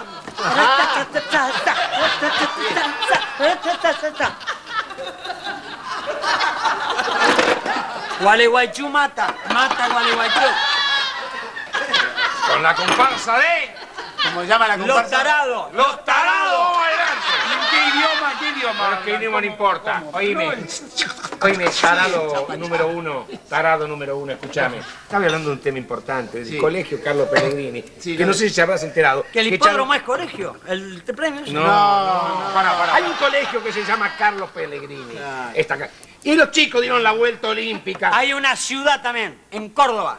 Gualeguaychú mata, mata Gualeguaychú. Con la comparsa de... ¿Cómo se llama la comparsa? Los tarados. ¡Los tarados! ¿En qué idioma? ¿Qué idioma? ¿Qué idioma no importa? Oíme, oíme, tarado número uno, tarado número uno, escúchame. Estaba hablando de un tema importante, del Sí. colegio Carlos Pellegrini, Sí, que no- no sé si habrás enterado. Que el que hipódromo echaron- es colegio. El te premio. No, no, no, pará, pará. Hay un colegio que se llama Carlos Pellegrini. Está acá. Y los chicos dieron la vuelta olímpica. Hay una ciudad también, en Córdoba.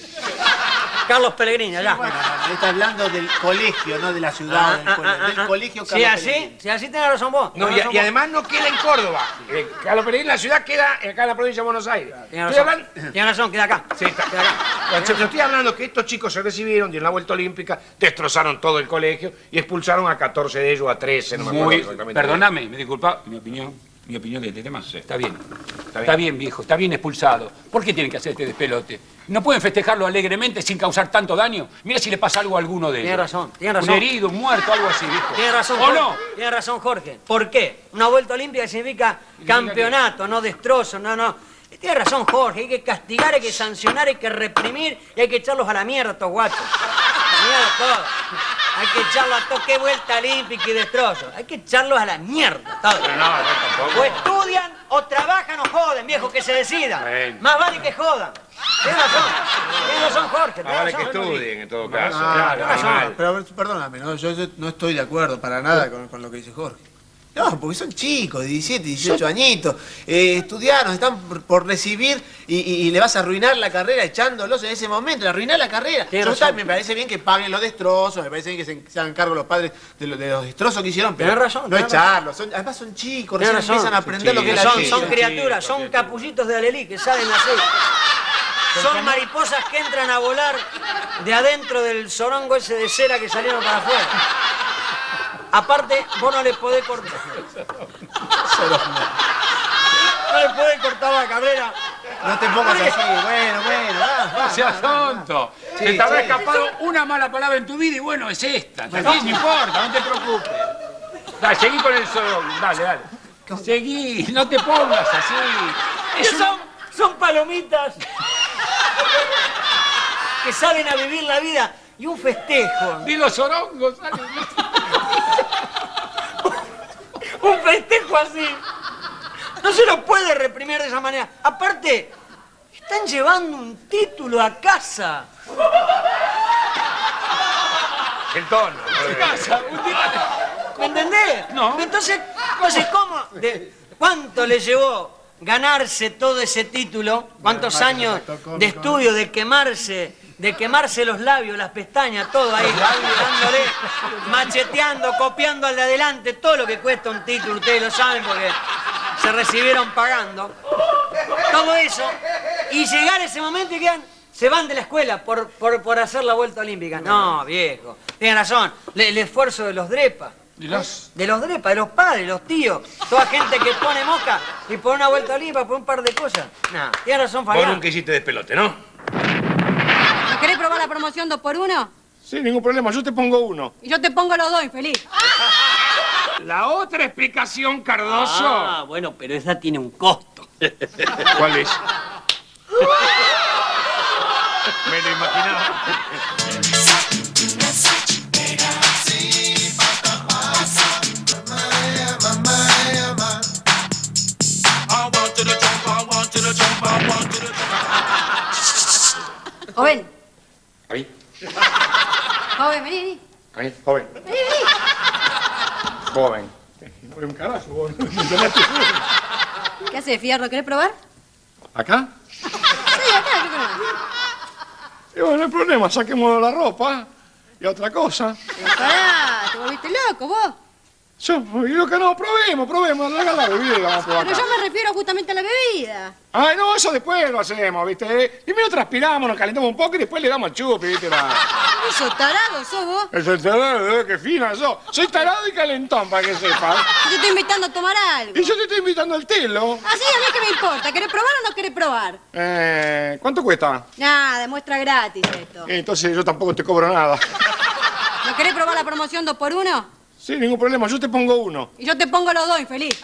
Carlos Pellegrini, allá. Bueno, él está hablando del colegio, no de la ciudad, del, cole- del colegio Si Carlos así, Pellegrini. si así tenés razón vos. No, tenés y, razón y vos. además no queda en Córdoba. Eh, Carlos Pellegrini, la ciudad queda acá en la provincia de Buenos Aires. Tienes Estoy razón, hablando... tienes razón, queda acá. Sí, está, queda acá. Bueno, yo estoy hablando que estos chicos se recibieron, dieron la vuelta olímpica, destrozaron todo el colegio y expulsaron a catorce de ellos, a trece, no me acuerdo Muy, exactamente. perdóname, me disculpa, mi opinión, mi opinión de este tema. Está bien, está bien, viejo, está bien expulsado. ¿Por qué tienen que hacer este despelote? ¿No pueden festejarlo alegremente sin causar tanto daño? Mira si le pasa algo a alguno de ellos. Tienes razón, tienes razón. Un herido, un muerto, algo así, viejo. Tienes razón, ¿O Jorge. no? Tienes razón, Jorge. ¿Por qué? Una vuelta olímpica significa campeonato, no destrozo, no, no. Tienes razón, Jorge. Hay que castigar, hay que sancionar, hay que reprimir y hay que echarlos a la mierda a estos guachos. A la mierda todo. Hay que echarlos a todos. ¿Qué vuelta olímpica y destrozo? Hay que echarlos a la mierda todo. Pero no, no, tampoco. O estudian o trabajan o joden, viejo, que se decidan. Bueno. Más vale que jodan. Tienes razón. Tienes razón, Jorge. Más vale que tienes razón. estudien, en todo caso. No, Claro, no, no, animal. pero perdóname, ¿no? Yo, yo no estoy de acuerdo para nada con, con lo que dice Jorge. No, porque son chicos, de diecisiete, dieciocho añitos, eh, estudiaron, están por, por recibir y, y- y le vas a arruinar la carrera echándolos en ese momento, arruinar la carrera. Tienes Yo razón. también me parece bien que paguen los destrozos, me parece bien que se, se hagan cargo los padres de, lo- de los destrozos que hicieron, pero Tienes razón, no tienes echarlos. Son- además son chicos, Tienes recién razón. empiezan a aprender lo que es la Son, vida. son criaturas, son capullitos de Alelí que salen así. Son mariposas que entran a volar de adentro del zorongo ese de cera que salieron para afuera. Aparte, vos no les podés cortar. No les podés cortar la carrera. No te pongas así, bueno, bueno, va, va. No seas tonto. Sí, Se te habrá sí, escapado una mala palabra en tu vida y bueno, es esta. También no importa, no te preocupes. Dale, seguí con el solo. Dale, dale. Seguí, no te pongas así. Es Que una- son, son palomitas que salen a vivir la vida y un festejo. De los orongos, sale. Un festejo así. No se lo puede reprimir de esa manera. Aparte, están llevando un título a casa. El tono. Casa, un título. ¿Me entendés? No. Entonces, entonces ¿cómo? De- ¿Cuánto le llevó ganarse todo ese título? ¿Cuántos años de estudio, de quemarse, de quemarse los labios, las pestañas, todo ahí, dándole, macheteando, copiando al de adelante, todo lo que cuesta un título, ustedes lo saben porque se recibieron pagando. Todo eso. Y llegar ese momento y quedan, se van de la escuela por, por, por hacer la vuelta olímpica. No, viejo, tienen razón. Le- el esfuerzo de los drepas. De los... De los drepas, de los padres, los tíos, toda gente que pone mosca y por una vuelta olímpica, por un par de cosas. No, tiene razón, Vos Fabián. nunca hiciste despelote, ¿no? ¿No querés probar la promoción dos por uno? Sí, ningún problema. Yo te pongo uno. Y yo te pongo los dos, infeliz. La otra explicación, Cardoso. Ah, bueno, pero esa tiene un costo. ¿Cuál es? Me lo imaginaba. Joven. Ahí, Joven, vení, vení. ahí, joven. Vení, vení. Joven. Un carajo, joven. ¿Qué hace, Fierro? ¿Querés probar? ¿Acá? Sí, acá, ¿qué querés? Y bueno, no hay problema. Saquemos la ropa y otra cosa. Pero pará, te volviste loco, vos. Yo, y lo que no, probemos, probemos, haga la bebida, vamos a probar Pero acá. yo me refiero justamente a la bebida. Ay, no, eso después lo hacemos, ¿viste? Primero transpiramos, nos calentamos un poco y después le damos el chupi, ¿viste? La... Eso, tarado, sos vos. Eso es tarado, ¿eh? Qué fina sos. Soy tarado y calentón, para que sepas. Yo te estoy invitando a tomar algo. Y yo te estoy invitando al telo. Así, a mí qué me importa. ¿Querés probar o no querés probar? Eh, ¿cuánto cuesta? Nada, demuestra gratis esto. Entonces yo tampoco te cobro nada. ¿No querés probar la promoción dos por uno? Sí, ningún problema, yo te pongo uno. Y yo te pongo los dos, infeliz.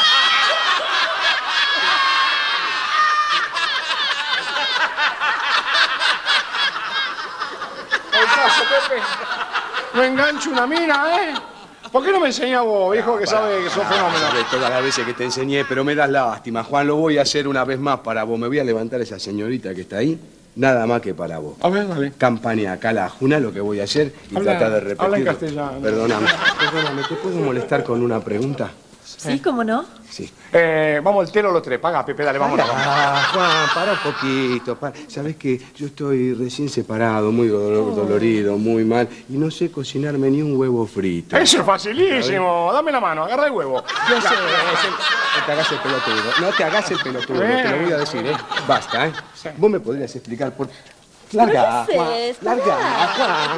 El caso, Pepe. No engancho una mina, ¿eh? ¿Por qué no me enseñás vos, viejo, que sabe que sos fenómeno? Sabés todas las veces que te enseñé, pero me das lástima. Juan, lo voy a hacer una vez más para vos. Me voy a levantar a esa señorita que está ahí. Nada más que para vos. A ver, dale. Campaña acá la juna, lo que voy a hacer y Habla- tratar de repetirlo. habla en castellano. Perdóname, perdóname, ¿te puedo molestar con una pregunta? Sí, ¿cómo no? Sí. Eh, vamos al telo los tres. Paga, Pepe, dale, vamos. Ah, Juan, para un poquito. Para. Sabés que yo estoy recién separado, muy dolor- dolorido, muy mal, y no sé cocinarme ni un huevo frito. Eso es facilísimo. Dame la mano, agarra el huevo. Yo sé, no te hagas el pelotudo. No te hagas el pelotudo, te lo voy a decir, ¿eh? Basta, ¿eh? Vos me podrías explicar por... Larga, ¿Pero qué Juan. haces? Larga, Juan.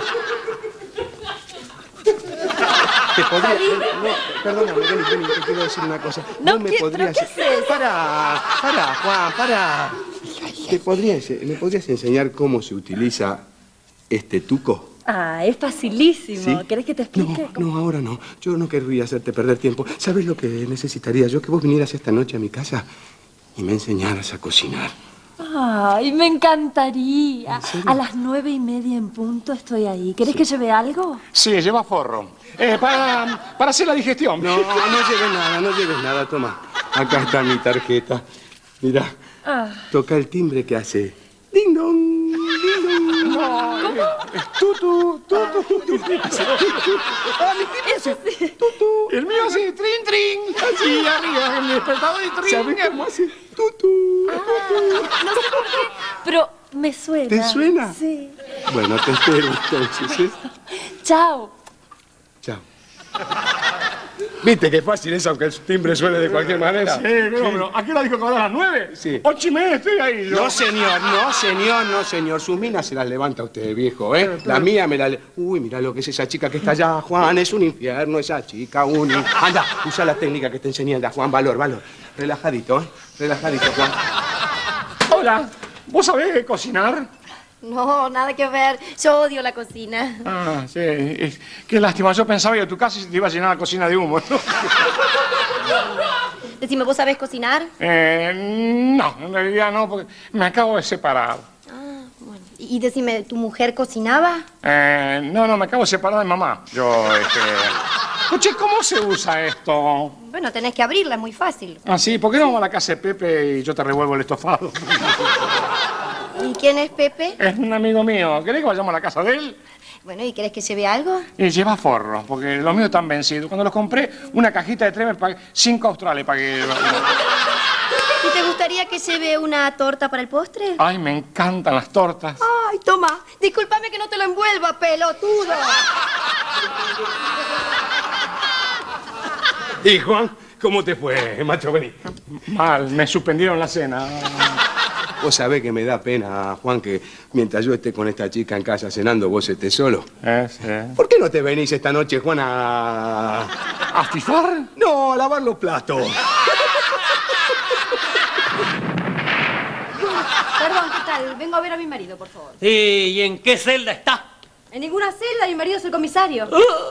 Te podría... No, perdóname, vení, vení, te quiero decir una cosa. No, Vos me ¿qué- podrías... pero qué haces? Pará, pará, Juan, pará. ¿Te podrías, ¿Me podrías enseñar cómo se utiliza este tuco? Ah, es facilísimo. ¿Sí? ¿Querés que te explique? No, ahora no. Yo no querría hacerte perder tiempo. ¿Sabes lo que necesitaría yo? Que vos vinieras esta noche a mi casa y me enseñaras a cocinar. Ay, me encantaría. A las nueve y media en punto estoy ahí. ¿Querés que lleve algo? Sí, lleva forro. Eh, para, para hacer la digestión. No, no lleves nada, no lleves nada. Toma, acá está mi tarjeta. Mira, Ah. toca el timbre que hace. Ding dong, ding dong. No, eh, tutu, tutu, tutu. Ah, mi tipo hace tutu. El mío hace trin, trin. Así arriba, el despertador y trin. ¿Sabes cómo hace? Tutu, No sé por qué, pero me suena. ¿Te suena? Sí. Bueno, te espero entonces, ¿eh? Chao. Chao. ¿Viste qué fácil es aunque el timbre suene de cualquier manera? Sí, pero, pero ¿a qué hora dijo que ahora a las nueve? Sí. Ocho y media estoy ahí yo. No, señor, no, señor, no, señor. Sus minas se las levanta usted, viejo, ¿eh? La mía me la... le- Uy, mira lo que es esa chica que está allá, Juan. Es un infierno esa chica, un... in- Anda, usa la técnica que te enseñé, anda, Juan. Valor, valor. Relajadito, ¿eh? Relajadito, Juan. Hola, ¿vos sabés cocinar? No, nada que ver. Yo odio la cocina. Ah, sí. eh, Qué lástima. Yo pensaba que a tu casa se te iba a llenar la cocina de humo. Decime, ¿vos sabés cocinar? eh, no, en realidad no, porque me acabo de separar. Y decime, ¿tu mujer cocinaba? Eh, no, no, me acabo de separar de mamá. Yo, este... Escuché, ¿cómo se usa esto? Bueno, tenés que abrirla, es muy fácil. Ah, sí, ¿por qué no vamos a la casa de Pepe y yo te revuelvo el estofado? ¿Y quién es Pepe? Es un amigo mío. ¿Querés que vayamos a la casa de él? Bueno, ¿y querés que lleve algo? Y lleva forros, porque los míos están vencidos. Cuando los compré, una cajita de tres me pagué cinco australes pagué. ¿Y te gustaría que lleve una torta para el postre? Ay, me encantan las tortas. Ay, toma. Discúlpame que no te lo envuelva, pelotudo. Y, Juan, ¿cómo te fue, macho? Vení. Mal, me suspendieron la cena. Vos sabés que me da pena, Juan, que mientras yo esté con esta chica en casa cenando, vos estés solo. Eh, sí. ¿Por qué no te venís esta noche, Juan, a... ¿A fifar? No, a lavar los platos. Perdón, ¿qué tal? Vengo a ver a mi marido, por favor. Sí, ¿y en qué celda está? En ninguna celda, mi marido es el comisario.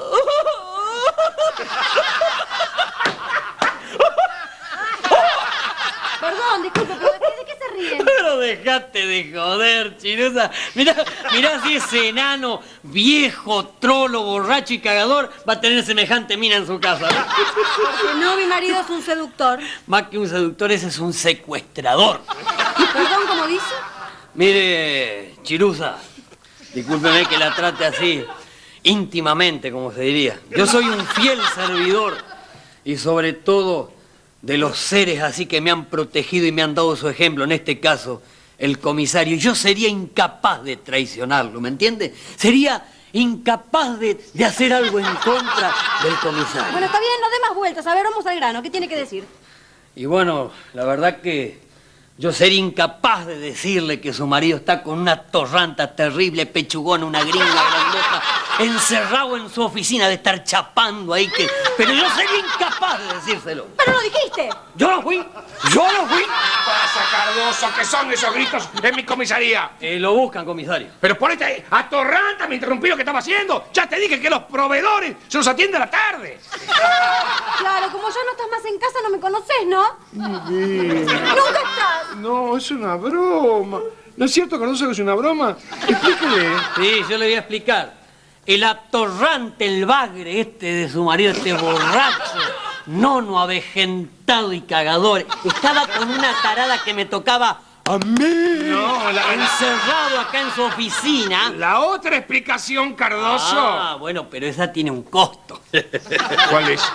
Perdón, disculpe, pero ¿de qué, de qué se ríen? Pero dejate de joder, Chirusa. Mirá, mirá si ese enano, viejo, trolo, borracho y cagador va a tener semejante mina en su casa. ¿No? Porque no, mi marido es un seductor. Más que un seductor, ese es un secuestrador. Perdón, ¿cómo dice? Mire, Chirusa, discúlpeme que la trate así, íntimamente, como se diría. Yo soy un fiel servidor y sobre todo de los seres así que me han protegido y me han dado su ejemplo, en este caso, el comisario. Yo sería incapaz de traicionarlo, ¿me entiende? Sería incapaz de, de hacer algo en contra del comisario. Bueno, está bien, no dé más vueltas. A ver, vamos al grano. ¿Qué tiene que decir? Y bueno, la verdad que yo sería incapaz de decirle que su marido está con una torranta terrible, pechugona, una gringa grandota, encerrado en su oficina de estar chapando ahí, que... pero yo sería incapaz de decírselo. ¡Pero lo dijiste! Yo no fui, yo no fui. Pasa, Cardoso, ¿qué son esos gritos en mi comisaría? Eh, lo buscan, comisario. Pero ponete atorranta, me interrumpí lo que estaba haciendo. Ya te dije que los proveedores se los atiende a la tarde. Claro, como ya no estás más en casa, no me conoces, ¿no? Divina. ¡Nunca estás! No, es una broma. ¿No es cierto, Cardoso, que es una broma? Explíquele. Sí, yo le voy a explicar. El atorrante, el bagre este de su marido, este borracho, nono, avejentado y cagador, estaba con una tarada que me tocaba a mí. No, la... encerrado acá en su oficina. La otra explicación, Cardoso. Ah, bueno, pero esa tiene un costo. ¿Cuál es?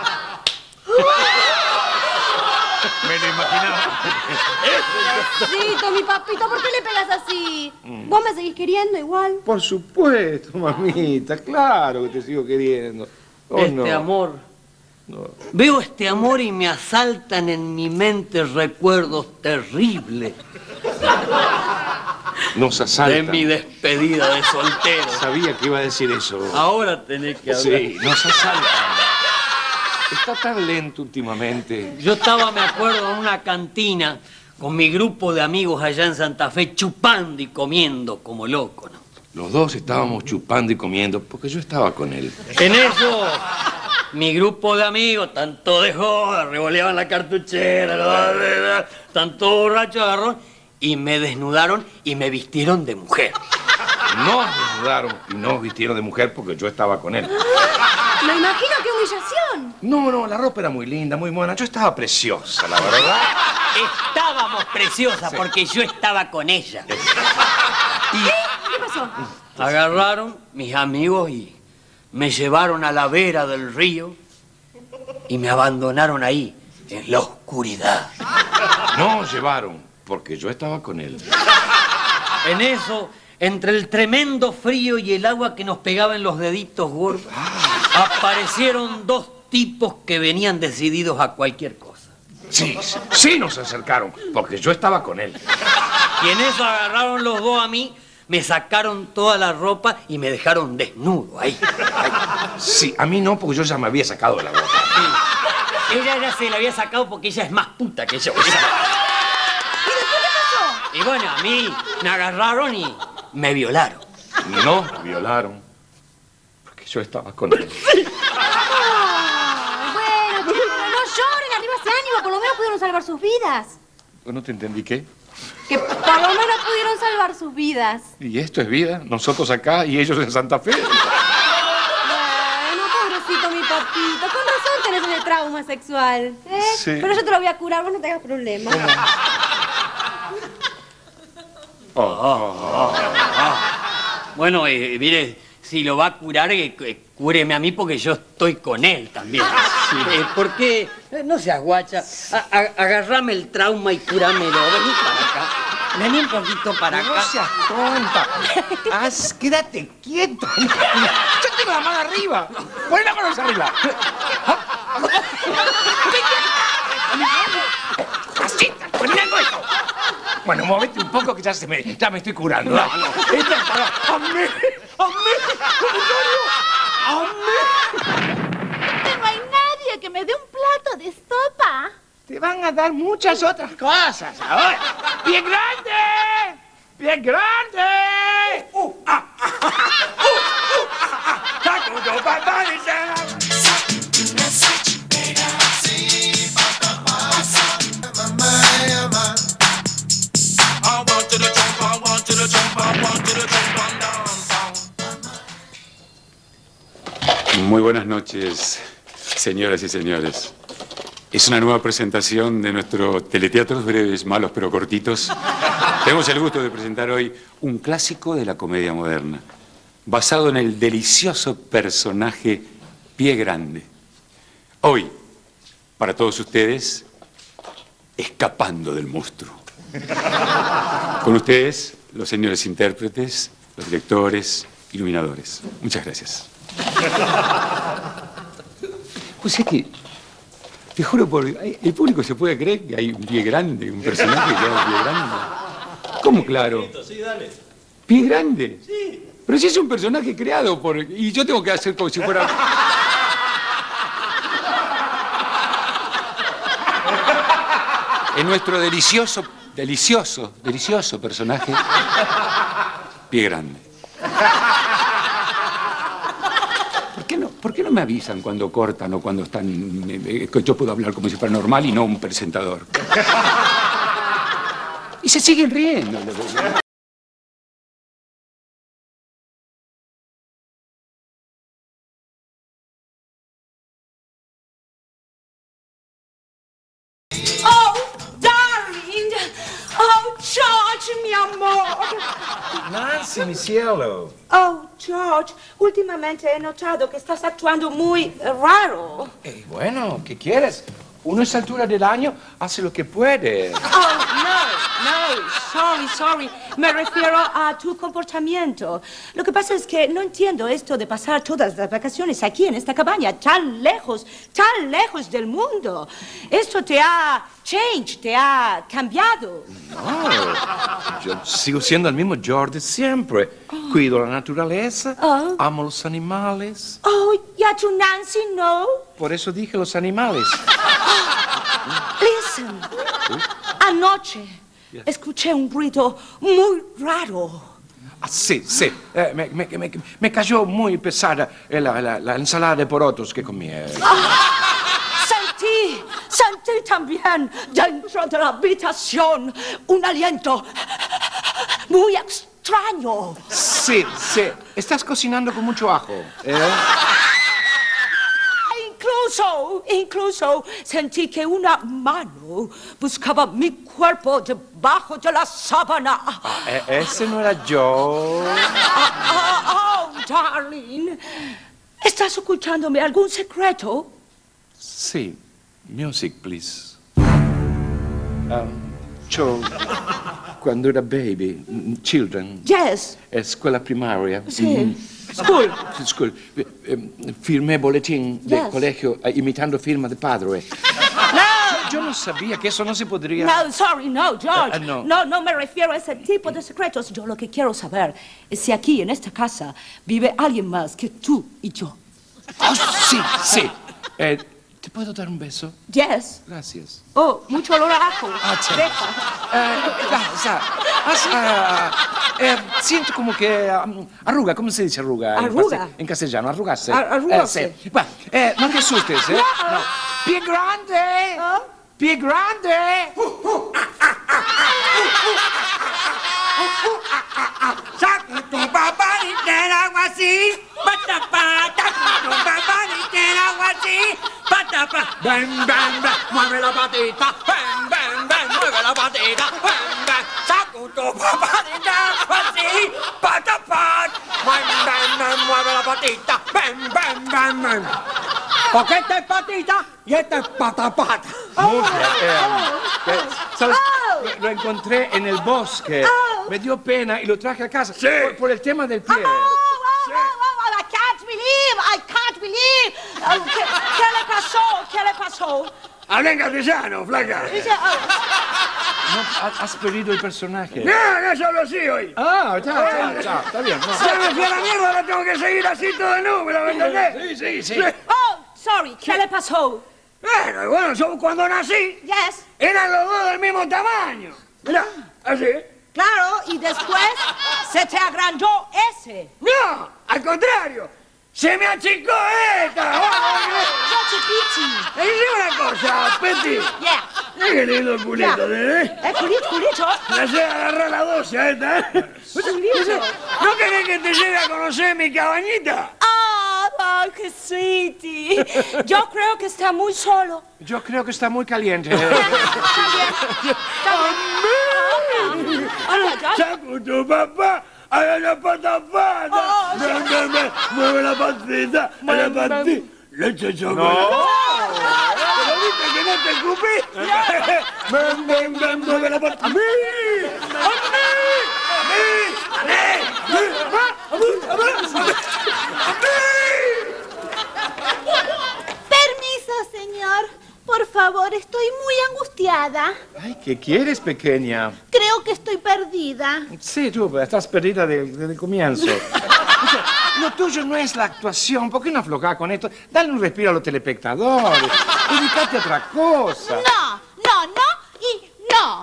Me lo imaginaba. Papito, mi papito, ¿por qué le pegas así? ¿Vos me seguís queriendo igual? Por supuesto, mamita. Claro que te sigo queriendo. Oh, este no. amor. No. Veo este amor y me asaltan en mi mente recuerdos terribles. Nos asaltan. De mi despedida de soltero. Sabía que iba a decir eso. Ahora tenés que hablar. Sí, nos asaltan. Está tan lento últimamente. Yo estaba, me acuerdo, en una cantina con mi grupo de amigos allá en Santa Fe, chupando y comiendo como loco, ¿no? Los dos estábamos chupando y comiendo porque yo estaba con él. En eso, mi grupo de amigos, tanto de joda, revoleaban la cartuchera, tanto borracho agarrón, y me desnudaron y me vistieron de mujer. Nos desnudaron y nos vistieron de mujer porque yo estaba con él. Me imagino qué humillación. No, no, la ropa era muy linda, muy mona. Yo estaba preciosa, la verdad. Estábamos preciosas porque yo estaba con ella. ¿Qué? ¿Qué pasó? Agarraron mis amigos y me llevaron a la vera del río y me abandonaron ahí, en la oscuridad. Nos llevaron porque yo estaba con él. En eso, entre el tremendo frío y el agua que nos pegaba en los deditos gordos, aparecieron dos tipos que venían decididos a cualquier cosa. Sí, sí, sí nos acercaron, porque yo estaba con él. Y en eso agarraron los dos a mí, me sacaron toda la ropa y me dejaron desnudo ahí. ahí. Sí, a mí no, porque yo ya me había sacado de la ropa. Sí. Ella ya se la había sacado porque ella es más puta que yo. ¿Y después qué pasó? Y bueno, a mí me agarraron y me violaron. No, me violaron. Porque yo estaba con él. Ah, bueno, chicos, no lloren, arriba ese ánimo, por lo menos pudieron salvar sus vidas. ¿No te entendí qué? Que por lo menos pudieron salvar sus vidas. ¿Y esto es vida? ¿Nosotros acá y ellos en Santa Fe? Bueno, pobrecito mi papito, con razón tenés ese trauma sexual, ¿eh? Sí. Pero yo te lo voy a curar, vos no te hagas problema. Oh, oh, oh, oh. Bueno, eh, mire, si lo va a curar, eh, eh, cúreme a mí porque yo estoy con él también. Sí. Eh, ¿Por qué? Eh, no seas guacha. A, a, agarrame el trauma y cúramelo. Vení para acá. Vení un poquito para acá. No seas tonta. Haz, quédate quieto. Yo tengo la mano arriba. Pon la mano arriba. Así, ponelo esto. Bueno, movete un poco que ya, se me, ya me estoy curando. No, no. Esta es para... ¡A mí! ¡A mí! ¡Comisario! ¡A mí! No hay nadie que me dé un plato de sopa. Te van a dar muchas otras cosas ahora. ¡Bien grande! ¡Bien grande! ¡Uh! ¡Ah! ¡Ah! ¡Uh! ¡Uh! ¡Ah! ¡Ah! ¡Saco yo papá de Muy buenas noches, señoras y señores. Es una nueva presentación de nuestro teleteatros breves, malos pero cortitos. Tenemos el gusto de presentar hoy un clásico de la comedia moderna, basado en el delicioso personaje Pie Grande. Hoy, para todos ustedes, Escapando del monstruo. Con ustedes, los señores intérpretes, los directores, iluminadores. Muchas gracias. O sea que, te juro por... El público se puede creer que hay un pie grande, un personaje que hay un pie grande. ¿Cómo claro? Sí, dale. ¿Pie grande? Sí. Pero si es un personaje creado por... Y yo tengo que hacer como si fuera... En nuestro delicioso, delicioso, delicioso personaje, pie grande. ¿Por qué no, por qué no me avisan cuando cortan o cuando están... Eh, yo puedo hablar como si fuera normal y no un presentador? Y se siguen riendo. Oh, George, mi amor. Nancy, mi cielo. Oh, George, últimamente he notado que estás actuando muy raro. Eh, bueno, ¿qué quieres? Uno a esa altura del año hace lo que puede. Oh, no, no, sorry, sorry. Me refiero a tu comportamiento. Lo que pasa es que no entiendo esto de pasar todas las vacaciones aquí en esta cabaña, tan lejos, tan lejos del mundo. Esto te ha changed, te ha cambiado. No, yo sigo siendo el mismo George de siempre. Oh. Cuido la naturaleza, oh. amo los animales. Oh, ¿y a tu Nancy no? Por eso dije los animales. Listen, anoche escuché un ruido muy raro. Ah, sí, sí. Eh, me, me, me, me cayó muy pesada la, la, la ensalada de porotos que comí. Oh, sentí, sentí también dentro de la habitación un aliento muy extraño. Sí, sí. Estás cocinando con mucho ajo. ¿Eh? Incluso, incluso sentí que una mano buscaba mi cuerpo debajo de la sábana. Ah, ese no era yo. Oh, oh, oh, darling. ¿Estás ocultándome algún secreto? Sí. Music, please. Um, yo, cuando era baby, children. Yes. Escuela primaria. Sí. Mm. School. School. Firmé boletín del Yes. colegio imitando firma de padre. No. Yo no sabía que eso no se podría... No, sorry, no, George. Uh, uh, no. no, no me refiero a ese tipo de secretos. Yo lo que quiero saber es si aquí, en esta casa, vive alguien más que tú y yo. Oh, sí, sí. Eh, ¿Te puedo dar un beso? Yes. Gracias. Oh, mucho olor a ajo. Ah, sí. Deja. Eh, o sea, uh, eh, siento como que um, arruga, ¿cómo se dice arruga? Arruga. En castellano, arrugarse. Ar arrugarse. Eh, sí. Bueno, eh, no te asustes, ¿eh? No. No. Pie grande. ¿Ah? Pie grande. Tu papá ni te agua así, patapá, tu papá ni te agua así, patapá. Ven, ven, ven, mueve la patita, ven, ven, ven, mueve la patita, ven, ven, saco tu papá ni te agua así, patapá. Ven, ven, ven, mueve la patita, ven, ven, ven, ven. Porque esta es patita y esta es patapata. Muy bien. Eh, eh, ¿Sabes? Lo, lo encontré en el bosque. Me dio pena y lo traje a casa. Sí. Por, por el tema del pie. Oh, oh, oh, oh, I can't believe, I can't believe. Oh, ¿qué, ¿Qué le pasó? ¿Qué le pasó? Habla en castellano, flaca. Dice, oh. No, has perdido el personaje. No, no, yo hablo así hoy. Ah, ya, ya, ya, está bien. No. Se me fui a la mierda, ahora tengo que seguir así todo el número, ¿me entendés? Sí, sí, sí. Oh, sorry, ¿qué le pasó? Bueno, bueno, yo cuando nací, Yes. eran los dos del mismo tamaño. Mirá, así. Claro, y después se te agrandó ese. No, al contrario. Se me achicó esta. That's a Te digo una cosa, Petty. Yeah. Mira qué lindo culito, Yeah. ¿eh? ¿Eh, culito, culito? Me hace agarrar la doce esta, ¿eh? Culito. ¿No querés que te lleve a conocer mi cabañita? Ah, oh, qué sweetie. Yo creo que está muy solo. Yo creo que está muy caliente. Saco tu papá, haga la pata pata. Ven, ven, ven, mueve la patita, a la patita. Leche chocolate. ¿Pero viste que no te escupí? Ven, ven, ven, mueve la patita. ¡A mí! ¡A mí! ¡A mí! ¡A mí! Permiso, señor. Por favor, estoy muy angustiada. Ay, ¿qué quieres, pequeña? Creo que estoy perdida. Sí, tú estás perdida desde, desde el comienzo. O sea, lo tuyo no es la actuación. ¿Por qué no aflojar con esto? Dale un respiro a los telespectadores. Dedicate a otra cosa. No, no, no y no.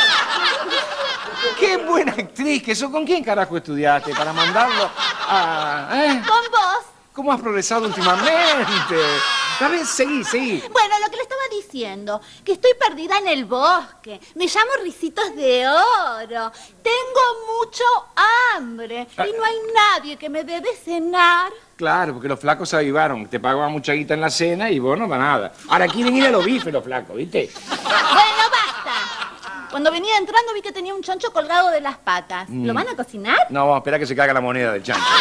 ¡Qué buena actriz que sos! ¿Con quién carajo estudiaste para mandarlo a... ¿eh? Con vos. ¿Cómo has progresado últimamente? ¿Sabes? Seguí, seguí. Bueno, lo que le estaba diciendo, que estoy perdida en el bosque. Me llamo Ricitos de Oro. Tengo mucho hambre y no hay nadie que me dé de cenar. Claro, porque los flacos se avivaron. Te pagaban mucha guita en la cena y vos no va nada. Ahora quieren ir a los bifes los flacos, ¿viste? Bueno, basta. Cuando venía entrando vi que tenía un chancho colgado de las patas. Mm. ¿Lo van a cocinar? No, vamos a esperar que se caiga la moneda del chancho.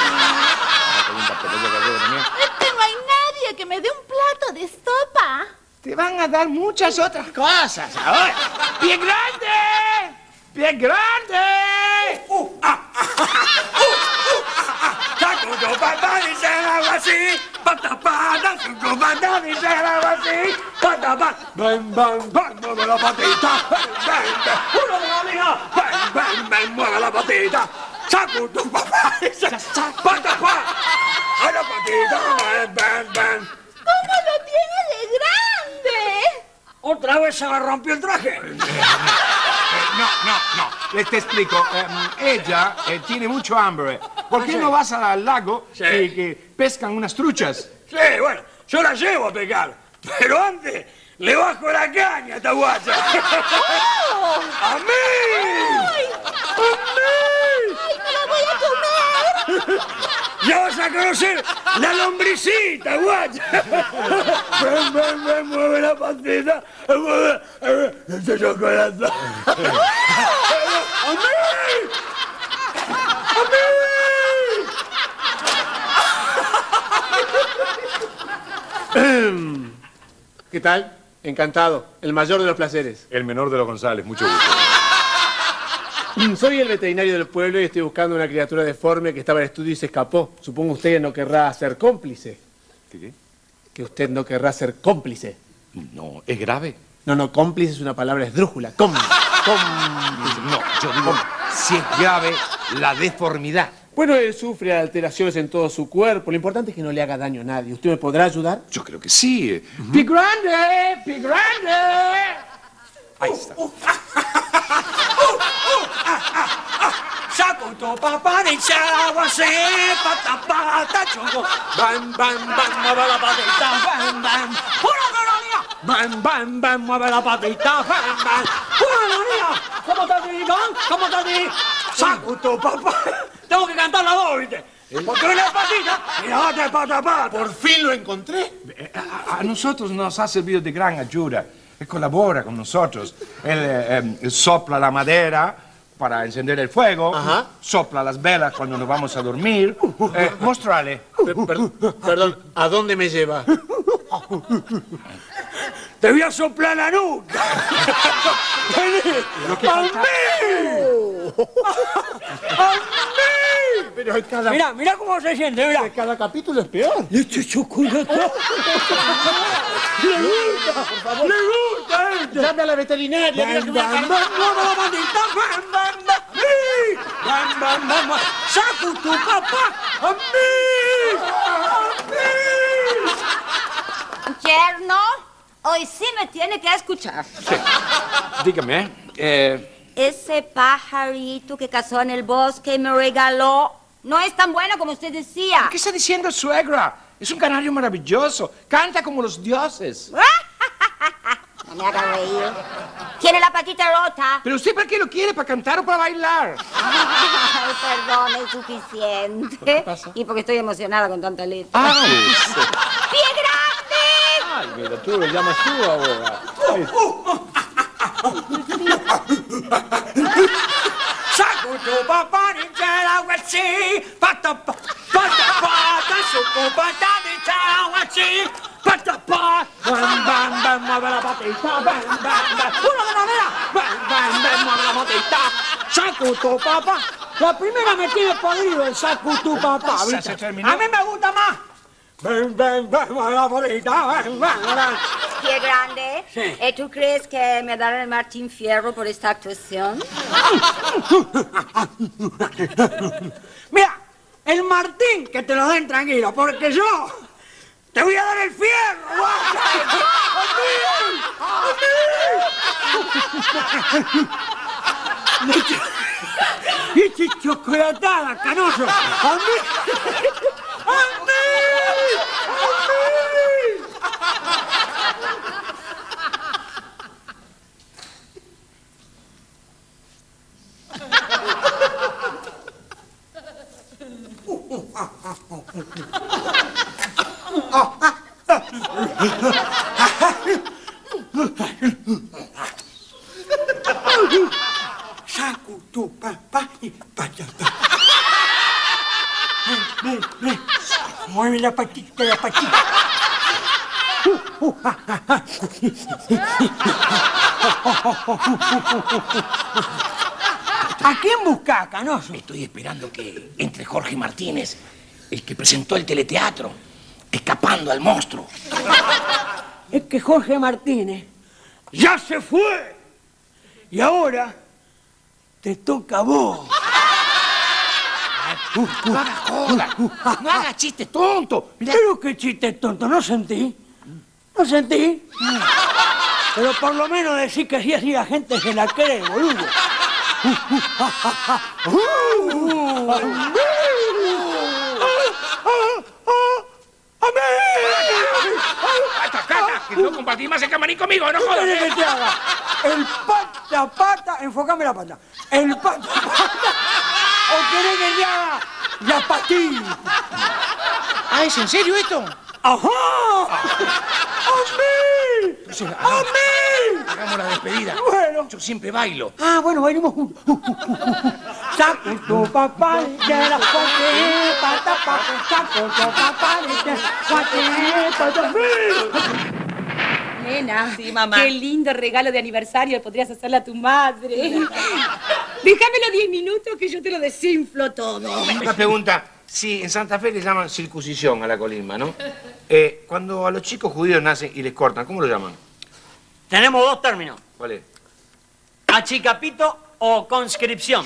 Es que no hay nadie que me dé un plato de sopa. Te van a dar muchas otras cosas ahora. ¡Pie grande! ¡Pie grande! ¡Uh! ¡Ah! ¡Ah! ¡Uh! ¡Uh! ¡Ah! ¡Ah! ¡Sacudo papá dice algo así! ¡Patapata! ¡Sacudo papá dice algo así! ¡Patapata! ¡Ven, ven, ven! ¡Mueve la patita! ¡Ven, ven, ven! ¡Uno de la liga! ¡Ven, ven, ven! ¡Mueve la patita! ¡Sacudo papá dice! ¡Patapata! ¡A la patita! ¡Ven, ven, ven! ¿Cómo lo tiene de grande? ¿Otra vez se le rompió el traje? No, no, no. Les te explico. Eh, ella eh, tiene mucho hambre. ¿Por qué Ah, sí. no vas al lago Sí. y que pescan unas truchas? Sí, bueno, yo la llevo a pecar. Pero antes le bajo la caña a esta guacha. ¡Oh! ¡A mí! ¡Ay! ¡A mí! ¡Ay, me la voy a comer! ¡Ya vas a conocer la lombricita, guacha! ¡Ven, ven, ven! ¡Mueve la patita! ¡Mueve! ¡Este chocolate! ¡A mí! ¡A mí! ¿Qué tal? Encantado. El mayor de los placeres. El menor de los González. Mucho gusto. Soy el veterinario del pueblo y estoy buscando una criatura deforme que estaba en el estudio y se escapó. Supongo usted no querrá ser cómplice. ¿Qué qué? Que usted no querrá ser cómplice. No, ¿es grave? No, no, cómplice es una palabra esdrújula. Cómplice. Cómplice. No, yo digo, si es grave la deformidad. Bueno, él sufre alteraciones en todo su cuerpo. Lo importante es que no le haga daño a nadie. ¿Usted me podrá ayudar? Yo creo que sí. ¡Pi grande! ¡Pi grande! Ahí está. Saco tu papá de agua, se pata pata choco. Bam, bam, bam, mueve la patita, bam, bam. ¡Una colonia! Bam, bam, bam, mueve la patita, bam, bam. ¡Una colonia! ¿Cómo te digo? ¿Cómo te digo? Saco tu papá. Tengo que cantar la voz, ¿viste? Porque una patita y la otra pata pata. Por fin lo encontré. A, a nosotros nos ha servido de gran ayuda. Él colabora con nosotros. Él, eh, eh, sopla la madera para encender el fuego. Ajá. Sopla las velas cuando nos vamos a dormir. Eh, mostrale. Per- per- perdón, ¿a dónde me lleva? ¡Te voy a soplar la nuca! ¡Vení! ¡A mí! ¡A mí! Pero cada... Mira, mira cómo se siente, mira. Cada capítulo es peor. Este chocolate. ¡Le gusta! Por favor. ¡Le gusta este! Llame a la veterinaria. ¡Bam, bam, bam! ¡Mueve la patita! ¡Bam, bam, bam! ¡Sí! ¡Bam, bam, bam! bam. ¡Saco tu papá! ¡A mí! ¡A mí! Yerno, hoy sí me tiene que escuchar. Dígame. Eh, Ese pajarito que cazó en el bosque y me regaló no es tan bueno como usted decía. ¿Qué está diciendo, suegra? Es un canario maravilloso. Canta como los dioses. No me haga reír. Tiene la patita rota. ¿Pero usted para qué lo quiere? ¿Para cantar o para bailar? Ay, perdón, es suficiente. ¿Qué pasa? Y porque estoy emocionada con tanta letra. ¡Ah! ¡Pie grande! Ay, mira, tú lo llamas tú ahora. Ay. Saco tu papá de charaguachí, pata pa, pata pata, saco pata de charaguachí, pata pa, bam bam bam, ven, mueve la patita, ven, ven, ven. Uno de madera, ven, ven, ven, mueve la patita. Sacuto, papá. La primera me tiene podrido el sacuto, papá. Ya se terminó. A mí me gusta más. Ven, ven, ven, mueve la patita, ven, ven, ven. Qué grande. Sí. ¿Y tú crees que me darán el Martín Fierro por esta actuación? Mira, el Martín, que te lo den tranquilo, porque yo te voy a dar el fierro. ¡A mí! ¡Leche chocolatada, canoso! ¡A mí! ¡A mí! Saco tu papá y patata. Ven, ven, ven. Mueve la patita, la patita. ¿A quién buscás, canoso? Estoy esperando que entre Jorge Martínez, el que presentó el teleteatro, Escapando al Monstruo. Es que Jorge Martínez ya se fue. Y ahora te toca a vos. No hagas joda, no hagas chistes tontos. Pero qué chiste tonto, ¿no sentí? ¿No sentí? Pero por lo menos decir que sí, así la gente se la cree, boludo. ¡Cata, cata! Que no compartís más el camarín conmigo, no jodas. ¿Qué querés que te haga? El pata pata, enfocame la pata. El pata pata, o querés que te haga la patita. Ah, ¿es en serio esto? ¡Ajá! ¡A mí! Entonces, ¡A mí! hagamos la despedida. Bueno. Yo siempre bailo. Ah, bueno, bailemos juntos. Saco tu papá de la fuente, pata pata, saco tu papá de la fuente, pata pata. Nena, Sí, mamá. qué lindo regalo de aniversario podrías hacerle a tu madre. Déjamelo diez minutos que yo te lo desinflo todo. Una pregunta. Sí, en Santa Fe le llaman circuncisión a la colimba, ¿no? Eh, cuando a los chicos judíos nacen y les cortan, ¿cómo lo llaman? Tenemos dos términos. ¿Cuál es? Achicapito o conscripción.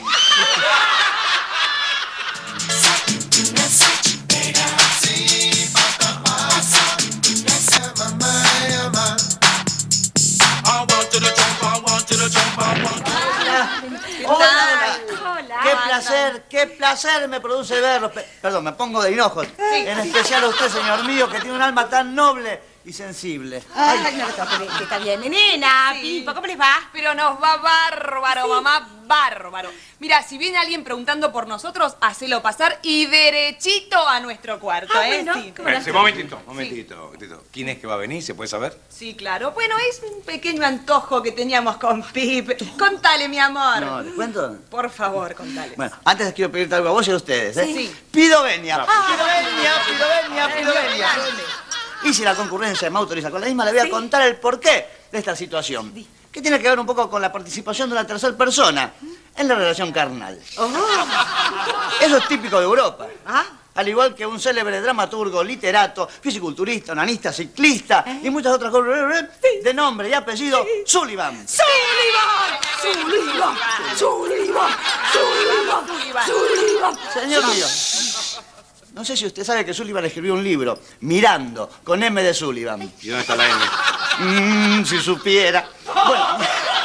Hola, Hola. qué placer, qué placer me produce verlos. Pe- Perdón, me pongo de hinojos. En especial a usted, señor mío, que tiene un alma tan noble y sensible. Ay, no, está bien, está bien. Nena, Pipo, ¿cómo les va? Pero nos va bárbaro, mamá, bárbaro. Mira, si viene alguien preguntando por nosotros, hacelo pasar y derechito a nuestro cuarto, Ah, ¿eh? bueno, Sí. ¿cómo no? Un momentito, un momentito, un momentito. ¿Quién es que va a venir? ¿Se puede saber? Sí, claro. Bueno, es un pequeño antojo que teníamos con Pip. Contale, mi amor. No, ¿le cuento? Por favor, contale. Bueno, antes quiero pedirte algo a vos y a ustedes, ¿eh? Sí. Pido venia, Ah. pido venia, pido venia, pido venia. Y si la concurrencia me autoriza con la misma, le voy a contar el porqué de esta situación. Que tiene que ver un poco con la participación de una tercera persona en la relación carnal. Eso es típico de Europa. Al igual que un célebre dramaturgo, literato, fisiculturista, onanista, ciclista y muchas otras cosas de nombre y apellido, Sullivan. ¡Sullivan! ¡Sullivan! ¡Sullivan! ¡Sullivan! ¡Sullivan! Señor mío, no sé si usted sabe que Sullivan escribió un libro, Mirando, con M de Sullivan. ¿Y dónde está la M? Mmm, si supiera. Bueno,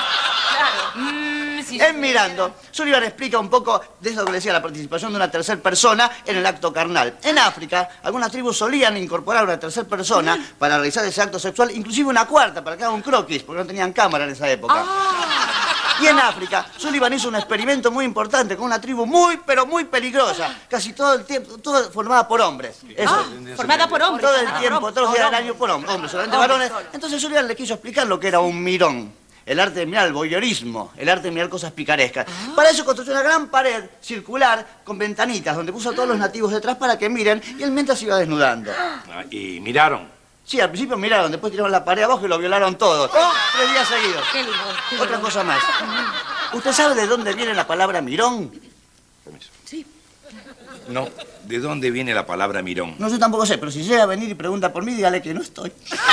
Mm, sí, en Mirando, Sullivan explica un poco de eso que decía, la participación de una tercera persona en el acto carnal. En África, algunas tribus solían incorporar a una tercera persona para realizar ese acto sexual, inclusive una cuarta, para que haga un croquis, porque no tenían cámara en esa época. Y en África, Sullivan hizo un experimento muy importante con una tribu muy, pero muy peligrosa. Casi todo el tiempo, todo formada por hombres. Eso. Formada por hombres. Todo el Ah, tiempo, por todos los días del hombres. año por hombres, hombres, solamente Hombres varones. solo. Entonces Sullivan le quiso explicar lo que era un mirón. El arte de mirar, el voyeurismo, el arte de mirar cosas picarescas. Para eso construyó una gran pared circular con ventanitas, donde puso a todos los nativos detrás para que miren, y él mientras se iba desnudando. Ah, ¿Y miraron? Sí, al principio miraron, después tiraron la pared abajo y lo violaron todos. Oh. Tres días seguidos. Qué lindo, qué Otra lindo. cosa más. ¿Usted sabe de dónde viene la palabra mirón? Sí. No, ¿de dónde viene la palabra mirón? No, yo tampoco sé, pero si llega a venir y pregunta por mí, dígale que no estoy.